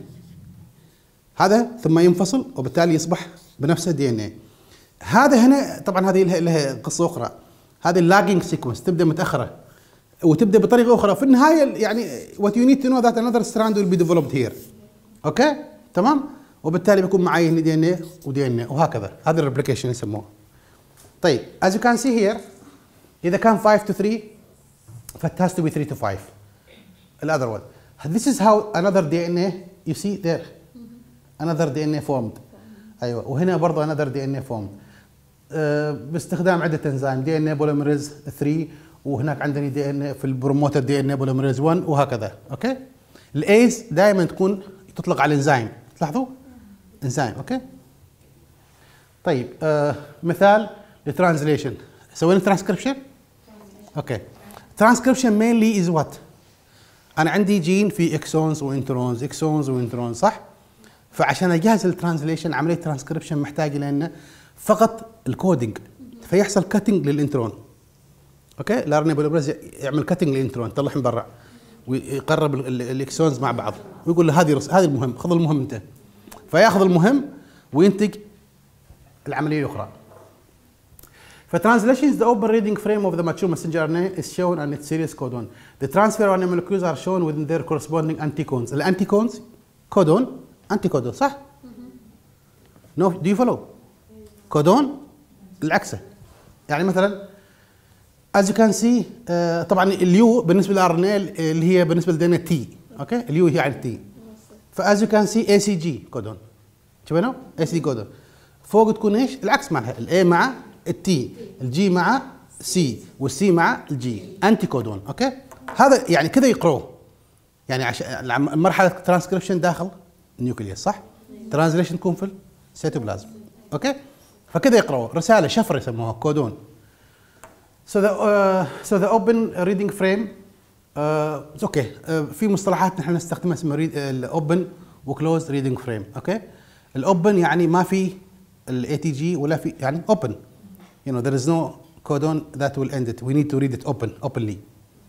هذا ثم ينفصل وبالتالي يصبح بنفسه دي ان اي. هذا هنا طبعا هذه لها قصه اخرى. هذه اللاجينج سيكونس تبدا متاخره وتبدا بطريقه اخرى في النهايه يعني what you need to know that another strand will be developed here. اوكي؟ تمام؟ وبالتالي بيكون معي هنا دي ان اي ودي ان اي وهكذا. هذا الريبليكيشن يسموه. طيب as you can see here اذا كان five to three فit has to be three to five. الother one. This is how another دي ان اي you see there. another دي ان اي formed. ايوه وهنا برضه another دي ان اي formed. أه باستخدام عده انزيم دي ان اي بوليمريز ثري وهناك عندنا دي ان اي في البروموتر دي ان اي بوليمريز واحد وهكذا. اوكي؟ الايز دائما تكون تطلق على الانزيم. تلاحظوا؟ انزيم. اوكي؟ طيب آه مثال للترانزليشن سوينا ترانسكريبشن؟ اوكي. ترانسكريبشن مينلي از وات؟ انا عندي جين في اكسونز وانترونز اكسونز وانترونز صح؟ فعشان اجهز الترانزليشن عمليه ترانسكريبشن محتاج لانه فقط الكودينج فيحصل كاتنج للانترون. اوكي؟ الار ان اي بوليمريز يعمل كاتنج للانترون يطلعهم برا ويقرب الاكسونز مع بعض ويقول له هذه هذه المهم خذ المهم انت. فياخذ المهم وينتج العمليه الاخرى. فترانزليشن is the open reading frame of the mature messenger R N A is shown and its series codon. The transfer R N A molecules are shown within their corresponding anticones. الانتيكونز كودون انتي كودون صح؟ نو دو يو فولو؟ كودون العكسه. يعني مثلا as you can see uh, طبعا اليو بالنسبه للار ان اي اللي هي بالنسبه لدينا تي. اوكي؟ اليو هي عن تي. فاز يو كان سي اي سي جي كودون. شوفوا؟ اي سي كودون. فوق تكون ايش؟ العكس مالها الاي مع التي، الجي مع سي، والسي مع الجي، انتي كودون. اوكي؟ هذا يعني كذا يقروه. يعني عشان مرحله ترانسكريبشن داخل النيوكليوس صح؟ ترانزليشن تكون في السيتوبلازم. اوكي؟ فكذا يقروه رساله شفره يسموها كودون. So the uh, so the open reading frame اوكي uh, okay. uh, في مصطلحات نحن نستخدمها اسمها الاوبن وكلوز ريدنج فريم. اوكي؟ الاوبن يعني ما في الاي تي جي ولا في يعني اوبن. You know there is no codon that will end it. We need to read it open openly.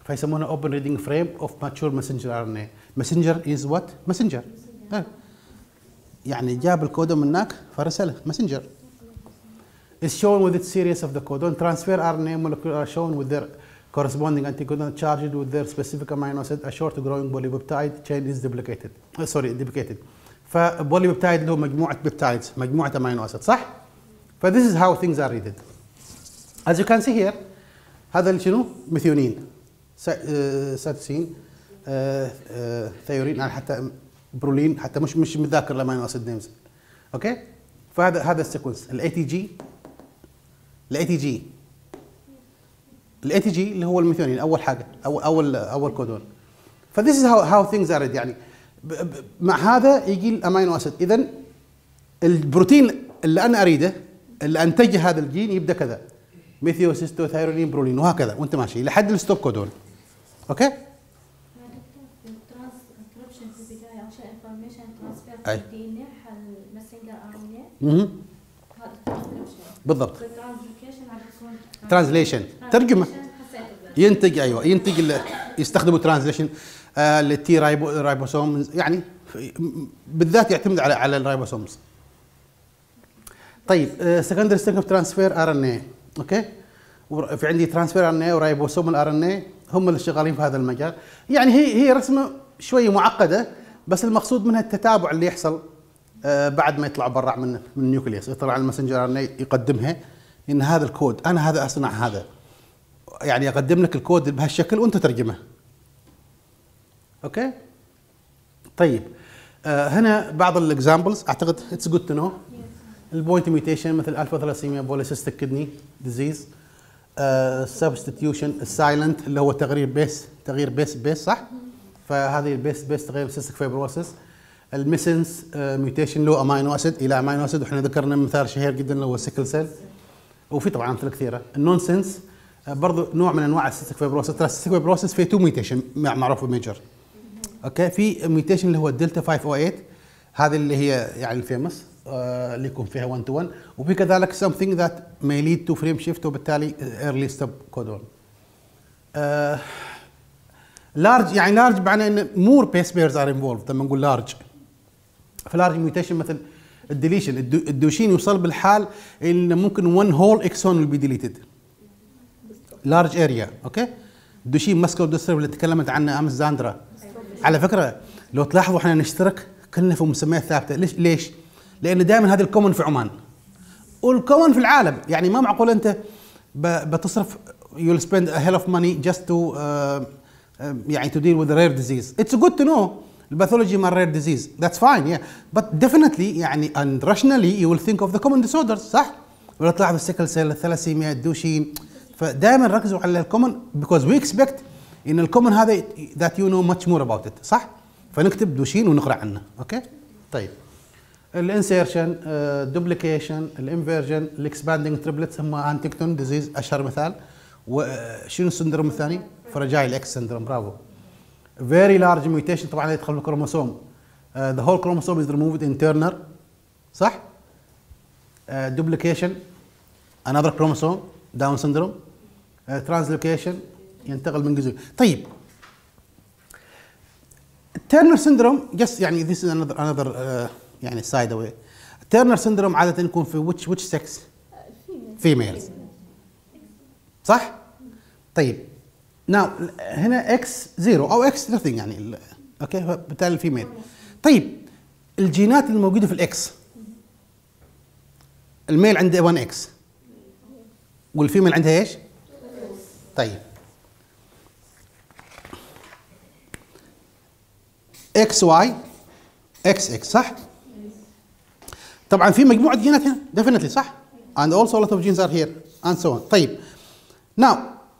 فيسمونها open reading frame of mature messenger آر إن إيه. messenger is what messenger آه. يعني جاب الكودون من هناك فرسله messenger is shown with its series of the codon. Transfer آر إن إيه molecules are shown with their corresponding anticodon charged with their specific amino acid. A short growing polypeptide chain is duplicated. Uh, sorry, duplicated. فبوليبيبتايد اللي هو مجموعة بيبتايدز، مجموعة امينو اسيد، صح؟ ف this is how things are readed. As you can see here هذا اللي شنو؟ ميثيونين، ساتسين، ثيورين، انا حتى برولين، حتى مش مش متذاكر الامينو اسيد نيمز. اوكي؟ فهذا هذا السيكونس، الاي تي جي الاي تي جي الاي تي جي اللي هو الميثيونين اول حاجه، اول اول اول كودون. ف this is how how things are read. يعني مع هذا يجي الامينو اسيد. اذا البروتين اللي انا اريده اللي انتجه هذا الجين يبدا كذا، ميثيو سيستو ثايرونين برولين وهكذا وانت ماشي لحد الستوب كودون. اوكي؟ يا دكتور في الترانسكريبشن في البدايه عشان انفورميشن ترانسفير أي. في الدي ان اي حل ماسنجر ار ان اي اها هذا الترانسكريبشن بالضبط. والترانسلوكيشن عم بيكون ترانزليشن ترجمه ينتج، ايوه ينتج ال- يستخدموا ترانزليشن للتي رايبوسوم، يعني بالذات يعتمد على على الرايبوسومز. طيب سكندري ستيك اوف ترانسفير ار ان اي. اوكي؟ في عندي ترانسفير ار ان اي ورايبوسوم الار ان اي هم اللي شغالين في هذا المجال. يعني هي هي رسمه شويه معقده، بس المقصود منها التتابع اللي يحصل آه بعد ما يطلع برا من من النيوكليوس، يطلع على الماسنجر ار ان اي يقدمها ان هذا الكود انا هذا اصنع هذا، يعني اقدم لك الكود بهالشكل وانت ترجمه. اوكي؟ طيب آه هنا بعض الاكزامبلز اعتقد اتس جود تو نو. البوينت ميوتيشن مثل الفا ثلاسيميا، بوليسيستيك كدني ديزيز، سبستيتيوشن السايلنت اللي هو تغيير بيس، تغيير بيس بيس صح؟ فهذه البيس بيس تغير سيستيك فايبروسيس. الميسنس ميوتيشن اللي هو امينو اسيد الى امينو اسيد، واحنا ذكرنا مثال شهير جدا اللي هو السيكل سيل، وفي طبعا امثله كثيره. النونسنس برضو نوع من انواع السيستيك فايبروسيس. ترى السيستيك فايبروسيس في تو ميوتيشن معروف ميجر. اوكي؟ في ميوتيشن اللي هو الدلتا خمسمية وثمانية، هذه اللي هي يعني الفيمس آه اللي يكون فيها واحد تو واحد، وفي كذلك something that may lead to frame shift وبالتالي early stop codon. آه large يعني large معناه ان more base pairs are involved. لما نقول large فلارج ميوتيشن مثل الديليشن، الدوشين يوصل بالحال ان ممكن one whole exon will be deleted large area. اوكي؟ الدوشين ماسكولار ديستروفي اللي تكلمت عنه امس زاندرا. على فكره لو تلاحظوا احنا نشترك كلنا في مسميات ثابته. ليش؟ ليش؟ لان دائما هذا الكومن في عمان والكومن في العالم. يعني ما معقول انت بتصرف you'll spend a hell of money just to uh, uh, يعني to deal with a rare disease. It's good to know الباثولوجي مع rare disease. That's fine yeah. But definitely يعني and rationally you will think of the common disorders صح؟ ولا تلاحظ السيكل سيل، الثلاسيميا، الدوشين. فدائما ركزوا على الكومن because we expect ان الكومن هذا that you know much more about it صح؟ فنكتب دوشين ونقرا عنه. اوكي؟ طيب الانسيرشن، الدوبليكيشن، الانفيرجن، الاكسباندنج تريبلتس هم هانتنجتون ديزيز اشهر مثال. وشنو السندروم الثاني؟ فراجايل اكس سندروم. برافو. فيري لارج ميوتيشن طبعا يدخل في الكروموسوم. ذا هول كروموسوم از ريموفد ان تيرنر صح؟ دوبليكيشن انذر كروموسوم داون سندروم. ترانسلوكيشن ينتقل من جزء. طيب تيرنر سندروم جست يعني this is another another uh, يعني سايد اواي. تيرنر سندروم عاده يكون في which which sex؟ females صح؟ طيب ناو هنا اكس زيرو او اكس nothing يعني اوكي بالتالي الفيميل. طيب الجينات الموجوده في الاكس الميل عنده واحد اكس والفيميل عندها ايش؟ طيب اكس واي اكس اكس صح؟ طبعا في مجموعه جينات هنا definitely صح؟ and also a lot of genes are here and so on. طيب now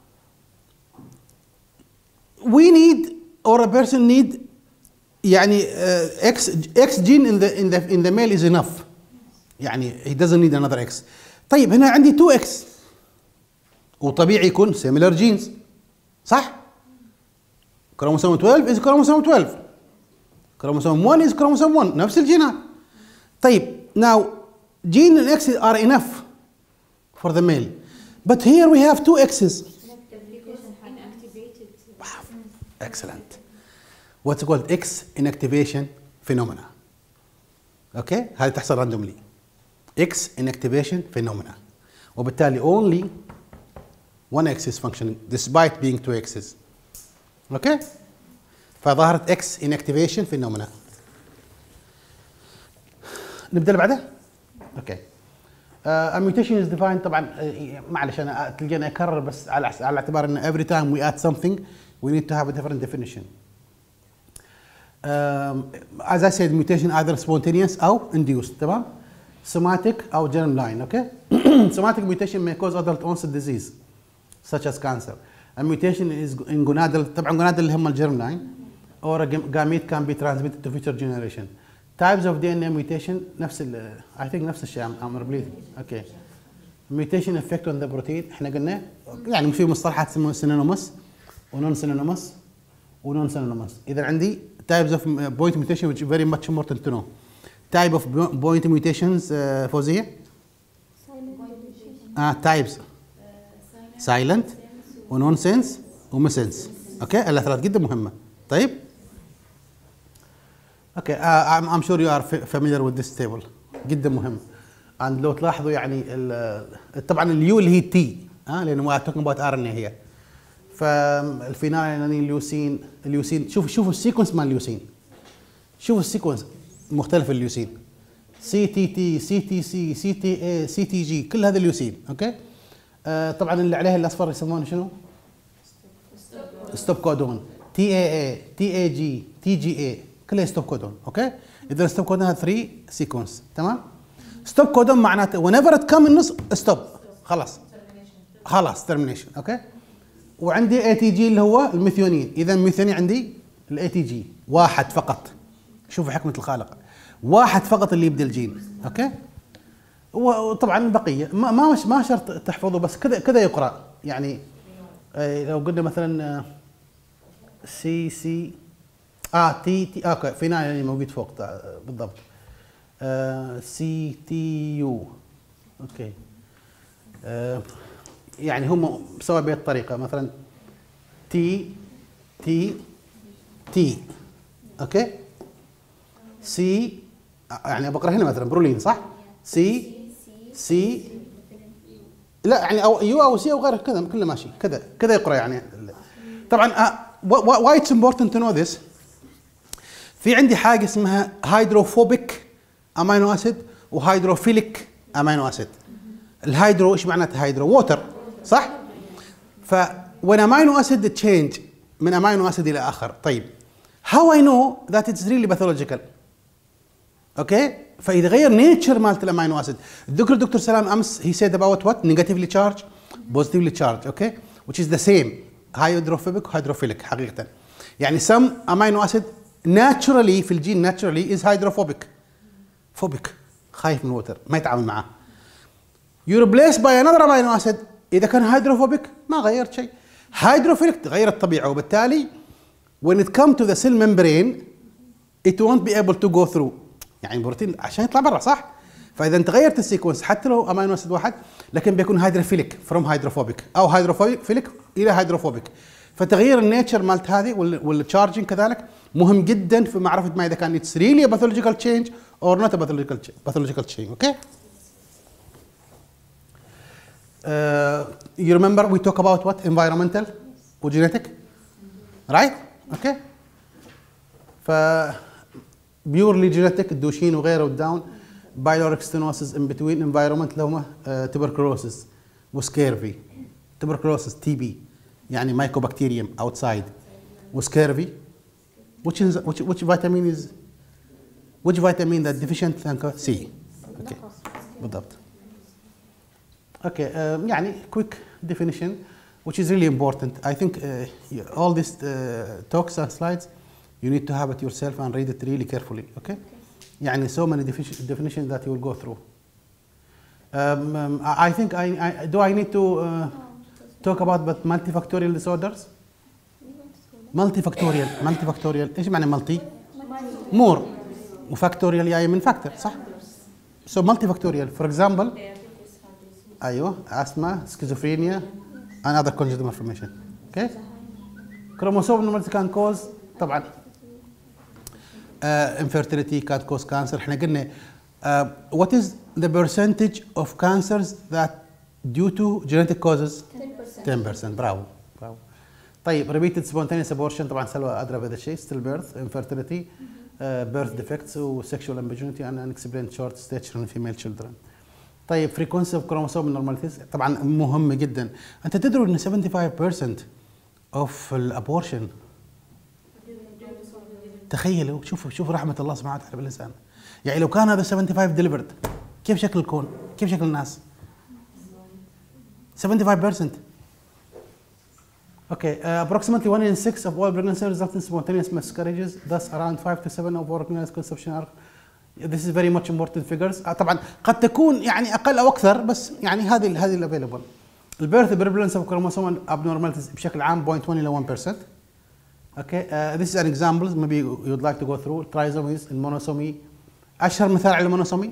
we need or a person need يعني uh, x x gene in the in the in the male is enough. يعني he doesn't need another x. طيب هنا عندي تو اكس وطبيعي يكون similar genes صح؟ كروموسوم اثناشر is كروموسوم اثناشر، كروموسوم واحد is كروموسوم واحد، نفس الجينات. طيب now gene and X are enough for the male but here we have two X's. excellent. What's called X inactivation phenomena. اوكي هذه تحصل راندوملي. X inactivation phenomena. وبالتالي only one X is functioning despite being two X's. اوكي فظهرت X inactivation phenomena. نبدا اللي بعده. اوكي a mutation is defined طبعا uh, معلش انا تلقيني اكرر بس على على اعتبار ان every time we add something we need to have a different definition. Um, as I said mutation either spontaneous او induced تمام. somatic او germline اوكي. somatic mutation may cause adult onset disease such as cancer. A mutation is in gonadal طبعا gonadal اللي هم الجيرملاين or a gamete can be transmitted to future generation. Types of D N A mutation نفس ال I think نفس الشيء I'm bleeding. اوكي. mutation effect on the protein احنا قلنا يعني في مصطلحات اسمها synonymous ونون synonymous ونون synonymous. اذا عندي types of point mutation which is very much important to know. Type of point mutations uh, فوزية؟ اه types silent ونونسنس ومسنس. اوكي الثلاث جدا مهمة. طيب اوكي okay. uh, I'm, I'm sure you are familiar with this table. جدا مهم. and لو تلاحظوا يعني طبعا اليو اللي هي تي ها لانه we are talking about آر إن إيه هي. فالفينايل اليوسين اليوسين شوف شوفوا السيكونس مال اليوسين. شوفوا السيكونس مختلف اليوسين. سي تي تي سي تي سي سي تي اي سي تي جي كل هذا اليوسين اوكي. آه طبعا اللي عليه الاصفر يسمونه شنو؟ ستوب كودون. تي اي اي تي اي جي تي جي اي كلها ستوب كودون اوكي. اذا ستوب كودون هذا ثلاثة سيكونس تمام. ستوب كودون معناته whenever it come النص ستوب خلاص خلاص ترمينيشن اوكي. وعندي اي تي جي اللي هو الميثيونين. اذا الميثيونين عندي الاي تي جي واحد فقط. شوفوا حكمة الخالق واحد فقط اللي يبدا الجين اوكي. وطبعا البقيه ما ما مش ما شرط تحفظه بس كذا كذا يقرا يعني. لو قلنا مثلا سي سي اه تي تي اوكي فينال يعني موجود فوق بالضبط. آه سي تي يو اوكي. آه يعني هم سوا بهذه الطريقه مثلا تي تي تي اوكي. سي يعني بقرا هنا مثلا برولين صح؟ سي سي لا يعني او يو او سي او غيره كذا كله ماشي كذا كذا يقرا يعني. طبعا واي اتس امبورتنت تو نو ذس. في عندي حاجه اسمها هيدروفوبيك امينو اسيد وهيدروفيليك امينو اسيد. الهيدرو ايش معناته هيدرو؟ ووتر صح؟ ف when amino acid change من امينو اسيد الى اخر. طيب how I know that it's really pathological اوكي. فاذا غير نيتشر مالت الامينو اسيد. الدكتور دكتور سلام امس he said about what negatively charged positively charged اوكي which is the same hydrophobic hydrophilic حقيقه. يعني some amino acid naturally في الجين naturally is hydrophobic phobic خايف من الوتر ما يتعامل معاه. you replace by another amino acid اذا كان hydrophobic ما غيرت شيء. hydrophilic غير الطبيعه وبالتالي when it come to the cell membrane it won't be able to go through يعني البروتين عشان يطلع برا صح؟ فاذا انت غيرت السيكونس حتى لو امينو اسيد واحد لكن بيكون هيدروفيليك فروم هيدروفوبيك او هيدروفيليك الى هيدروفوبيك. فتغيير النيتشر مالت هذه والتشارجنج كذلك مهم جدا في معرفه ما اذا كان اتس ريلي باثولوجيكال تشينج اور نوت باثولوجيكال تشينج اوكي. you remember we talk about what environmental وgenetic right اوكي. ف بيورلي جينيتك الدوشين وغيره والداون بايلوريك ستينوسيس ان بتوين انفايرمنت اللي هم تبركلوسيس وسكيرفي. تبركلوسيس تي بي يعني مايكوبكتيريوم اوتسايد وسكيرفي which is which which vitamin is which vitamin that deficient thank C اوكي بالضبط. اوكي uh, يعني quick definition which is really important. I think uh, all these uh, talks and slides you need to have it yourself and read it really carefully okay. يعني so many definitions that you will go through. Um, um, I think I, I do I need to uh, talk about but multifactorial disorders. multifactorial multifactorial ايش معنى multi؟ more وفactorial جاي من factor صح؟ so multifactorial for example ايوه asthma schizophrenia and other congenital malformation okay. كروموسوم abnormality can cause طبعا uh, infertility can cause cancer. احنا قلنا uh, what is the percentage of cancers that due to genetic causes؟ ten percent. برافو برافو. طيب repeated spontaneous abortion طبعا سلوى ادرى بهذا الشيء. still birth, infertility, uh, birth defects و sexual impotency and unexplained short stature in female children. طيب frequency of chromosome abnormalities طبعا مهمه جدا. انت تدري ان seventy-five percent of الابورشن، تخيلوا شوفوا شوفوا رحمه الله سبحانه وتعالى بالانسان. يعني لو كان هذا seventy-five delivered كيف شكل الكون؟ كيف شكل الناس؟ seventy-five percent. Okay, uh, approximately one in six of all pregnancies result in spontaneous miscarriages. Thus, around five to seven of all recognized conception are. This is very much important figures. uh, طبعا قد تكون يعني اقل او اكثر، بس يعني هذه هذه الافيلبل. البيرث prevalence of chromosomal abnormalities بشكل عام zero point one إلى one percent. Okay, uh, this is an example. Maybe you'd like to go through trisomies, المونوسومي. اشهر مثال على المونوسومي.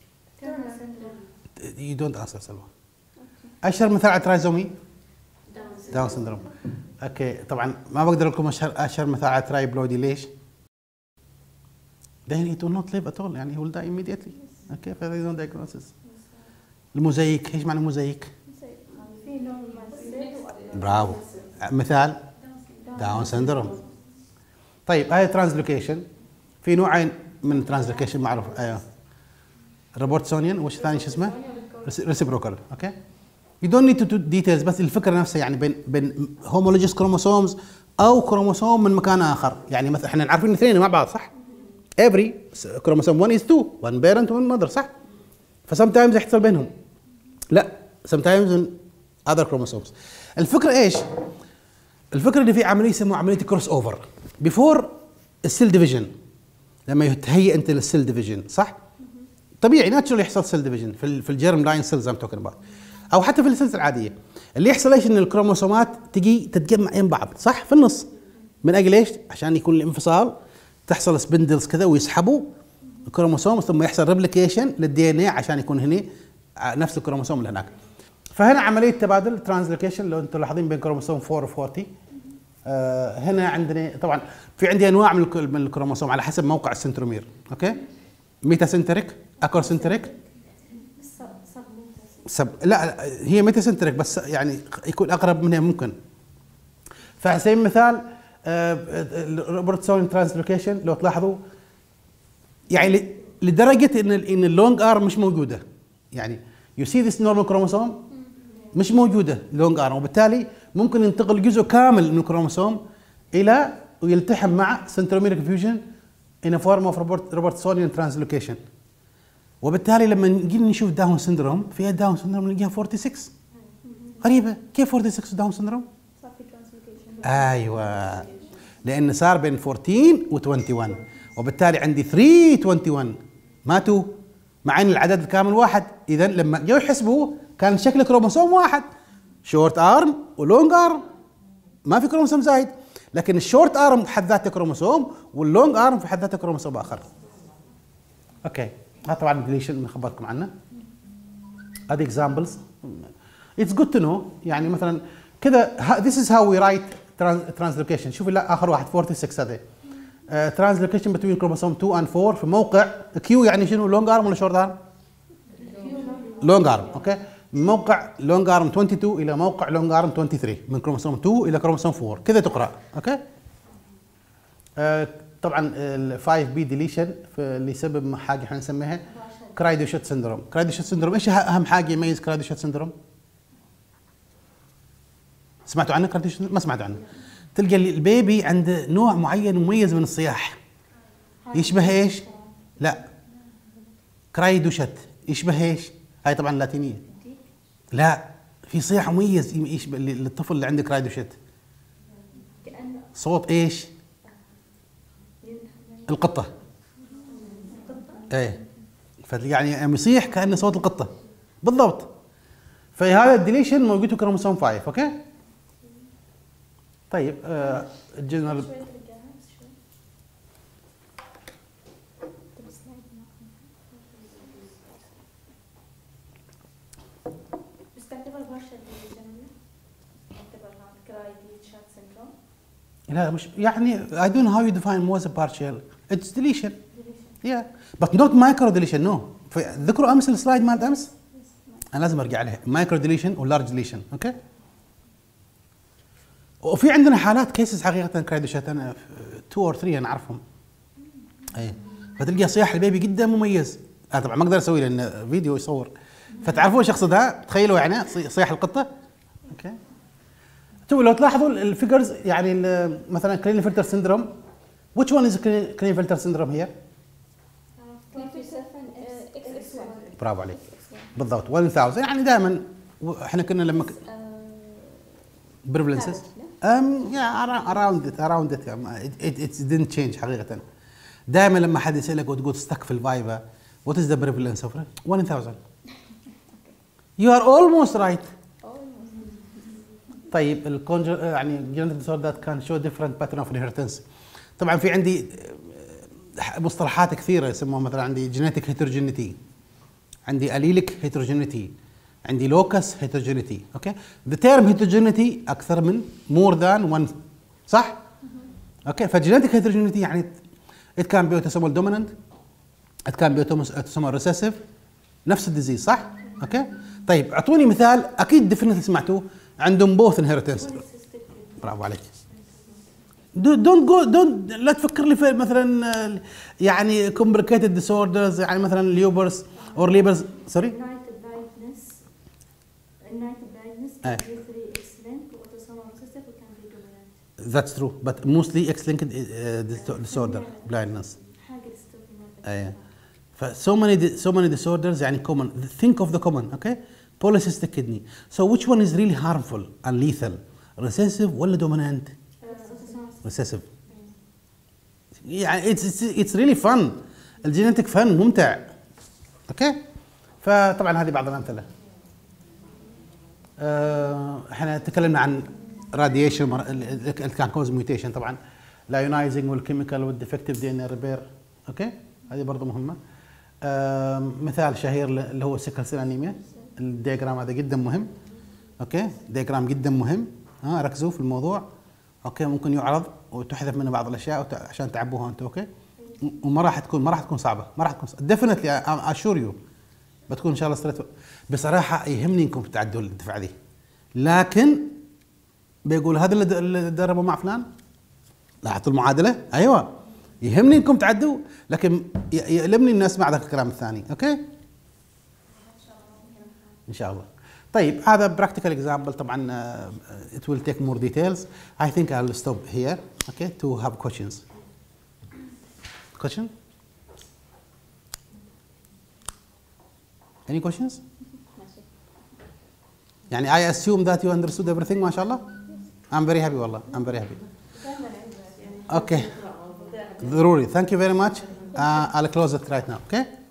You don't answer سلوى. اشهر مثال على ترايزومي. داون سندروم. اوكي طبعا ما بقدر لكم اشهر اشهر مثال على ترايبلويدي. ليش؟ then he will not live at all، يعني he will die immediately. اوكي فهذا no diagnosis. الموزايك، ايش معنى الموزايك؟ برافو. مثال داون سندروم. طيب هاي ترانسلوكيشن، في نوعين من ترانسلوكيشن معروف. ايوه روبرتسونيان، وش ثاني شو اسمه؟ ريسيبروكال. اوكي You don't need to do details، بس الفكرة نفسها يعني بين بين homologous chromosomes أو كروموسوم من مكان آخر. يعني مثلا احنا عارفين الاثنين مع بعض صح؟ Every chromosome one is two، one parent one mother صح؟ فsometimes يحصل بينهم. لا sometimes in other chromosomes. الفكرة ايش؟ الفكرة اللي في عملية يسموها عملية كروس اوفر before السيل ديفيجن. لما يتهيئ انت للسيل ديفيجن صح؟ طبيعي ناتشرال يحصل سيل ديفيجن في في الجيرم لاين سيلز I'm talking about. او حتى في السيلز العاديه اللي يحصل ايش؟ ان الكروموسومات تجي تتجمع ين بعض صح في النص. من اجل ايش؟ عشان يكون الانفصال، تحصل سبندلز كذا ويسحبوا الكروموسوم، ثم يحصل ريبليكيشن للدي ان اي عشان يكون هنا نفس الكروموسوم اللي هناك. فهنا عمليه تبادل ترانسلوكيشن لو انتم لاحظين بين كروموسوم four و forty. آه هنا عندنا طبعا في عندي انواع من الكروموسوم على حسب موقع السنترومير. اوكي ميتا سنتريك، اكور سنتريك، سب... لا هي ميتا سنتريك بس يعني يكون اقرب منها ممكن. فعلى سبيل المثال روبرتسون ترانسلوكيشن لو تلاحظوا يعني لدرجه ان ان اللونج ارم مش موجوده. يعني يو سي ذيس نورمال كروموسوم مش موجوده لونج ارم، وبالتالي ممكن ينتقل جزء كامل من الكروموسوم الى ويلتحم مع سنترومير فيوجن in a form of Robertsonian translocation. وبالتالي لما نجي نشوف داون سندروم، فيها داون سندروم نلقاها forty-six. غريبه كيف forty-six داون سندروم؟ صار في ترانسلوكيشن. ايوه لان صار بين fourteen و twenty-one، وبالتالي عندي three twenty-one ماتوا مع ان العدد الكامل واحد. اذا لما جو يحسبوا كان شكل كروموسوم واحد، شورت ارم ولونج ارم، ما في كروموسوم زايد. لكن الشورت ارم في حد ذاته كروموسوم واللونج ارم في حد ذاته كروموسوم اخر. اوكي هذا طبعا ديليشن نخبركم عنه. هذه اكزامبلز اتس جود تو نو. يعني مثلا كذا this is how we write translocation. شوف لا اخر واحد forty-six هذا ترانسلوكيشن بين كروموسوم two and four في موقع كيو. يعني شنو لونج ارم ولا شورت ارم؟ لونج ارم. اوكي من موقع لونج ارم twenty-two الى موقع لونج ارم twenty-three، من كروموسوم two الى كروموسوم four كذا تقرا. اوكي آه طبعا ال five بي ديليشن اللي يسبب حاجه احنا نسميها كرايدوشوت سندروم. كرايدوشوت سندروم ايش اهم حاجه يميز كرايدوشوت سندروم؟ سمعتوا عنه كرايدوشوت؟ ما سمعتوا عنه. تلقى البيبي عنده نوع معين مميز من الصياح يشبه ايش؟ لا كرايدوشوت يشبه ايش؟ هاي طبعا لاتينيه. لا في صياح مميز يشبه للطفل اللي عنده كرايدوشوت. صوت ايش؟ القطة. ايه يعني يصيح كأنه صوت القطة بالضبط. فهذا الديليشن موجود في كروموسوم five. اوكي طيب آه الجنرال بس تعتبر بارشل ديليشن، تعتبر كرايدوشوت سندروم. لا مش يعني I don't know how you define Moser partial. It's deletion. Yeah. But not micro deletion. No. ذكروا امس السلايد مالت امس؟ انا لازم ارجع لها. مايكرو ديليشن ولارج ديليشن. اوكي. وفي عندنا حالات كيسز حقيقه كرايدوشات انا تو اور ثري انا اعرفهم. اي فتلقى صياح البيبي جدا مميز. انا طبعا ما اقدر اسوي لان فيديو يصور. فتعرفون ايش اقصدها؟ تخيلوا يعني صياح القطه. اوكي. شوفوا لو تلاحظوا الفيجرز يعني مثلا كلينفلتر سيندروم. which one is كلينفلتر سيندروم here؟ برافو عليك. بالضبط ألف يعني دائما احنا كنا لما بريفلنسز ام يا اراوند ات اراوند ات ات didn't change حقيقه. دائما لما حد يسالك وتقول ستك في الفايبا what is the prevalence of one in thousand you are almost right. طيب الكونجر يعني genetic disorder can show different pattern of inheritance. طبعا في عندي مصطلحات كثيره يسموها مثلا عندي genetic heterogeneity عندي allelic heterogeneity عندي locus heterogeneity. اوكي the term heterogeneity اكثر من more than one صح؟ اوكي فgenetic heterogeneity يعني it can be autosomal dominant it can be autosomal recessive نفس الديزيز صح؟ اوكي طيب اعطوني مثال اكيد definitely سمعتوه عندهم both inheritance. برافو عليك. دونت جو دونت لا تفكر لي في مثلا يعني complicated disorders يعني مثلا ليوبرز اور ليبرز سوري United blindness United blindness can be three X-linked autosomal recessive or can be dominant. That's true but mostly X-linked uh, disorder blindness. حاجة dystopic. ايه ف so many so many disorders يعني common think of the common okay polycystic kidney so which one is really harmful and lethal recessive ولا dominant؟ recessive. يعني it's it's it's really fun الجينيتك فن ممتع. اوكي فطبعا هذه بعض الامثله. أه احنا تكلمنا عن راديشن اللي كان كوز ميوتيشن طبعا لايونايزنج والكيميكال والديفكتيف دي ان اي ريبير. اوكي هذه برضه مهمه. أه مثال شهير اللي هو سيكل سيل انيميا الدياجرام هذا جدا مهم. اوكي دياجرام جدا مهم ها أه ركزوا في الموضوع. اوكي ممكن يعرض وتحذف منه بعض الاشياء عشان تعبوها انتم. اوكي وما راح تكون ما راح تكون صعبه ما راح تكون ديفينتلي اشور يو بتكون ان شاء الله ستريت. بصراحه يهمني انكم تعدوا الدفعه دي لكن بيقول هذا اللي دربوا مع فلان لاحظوا المعادله ايوه يهمني انكم تعدوا لكن يألمني الناس مع ذاك الكلام الثاني. اوكي ان شاء الله. طيب هذا practical example طبعا uh, it will take more details. I think I'll stop here okay to have questions. Question? Any questions? يعني I assume that you understood everything ما شاء الله. I'm very happy والله I'm very happy. Okay. ضروري. Thank you very much. Uh, I'll close it right now. Okay.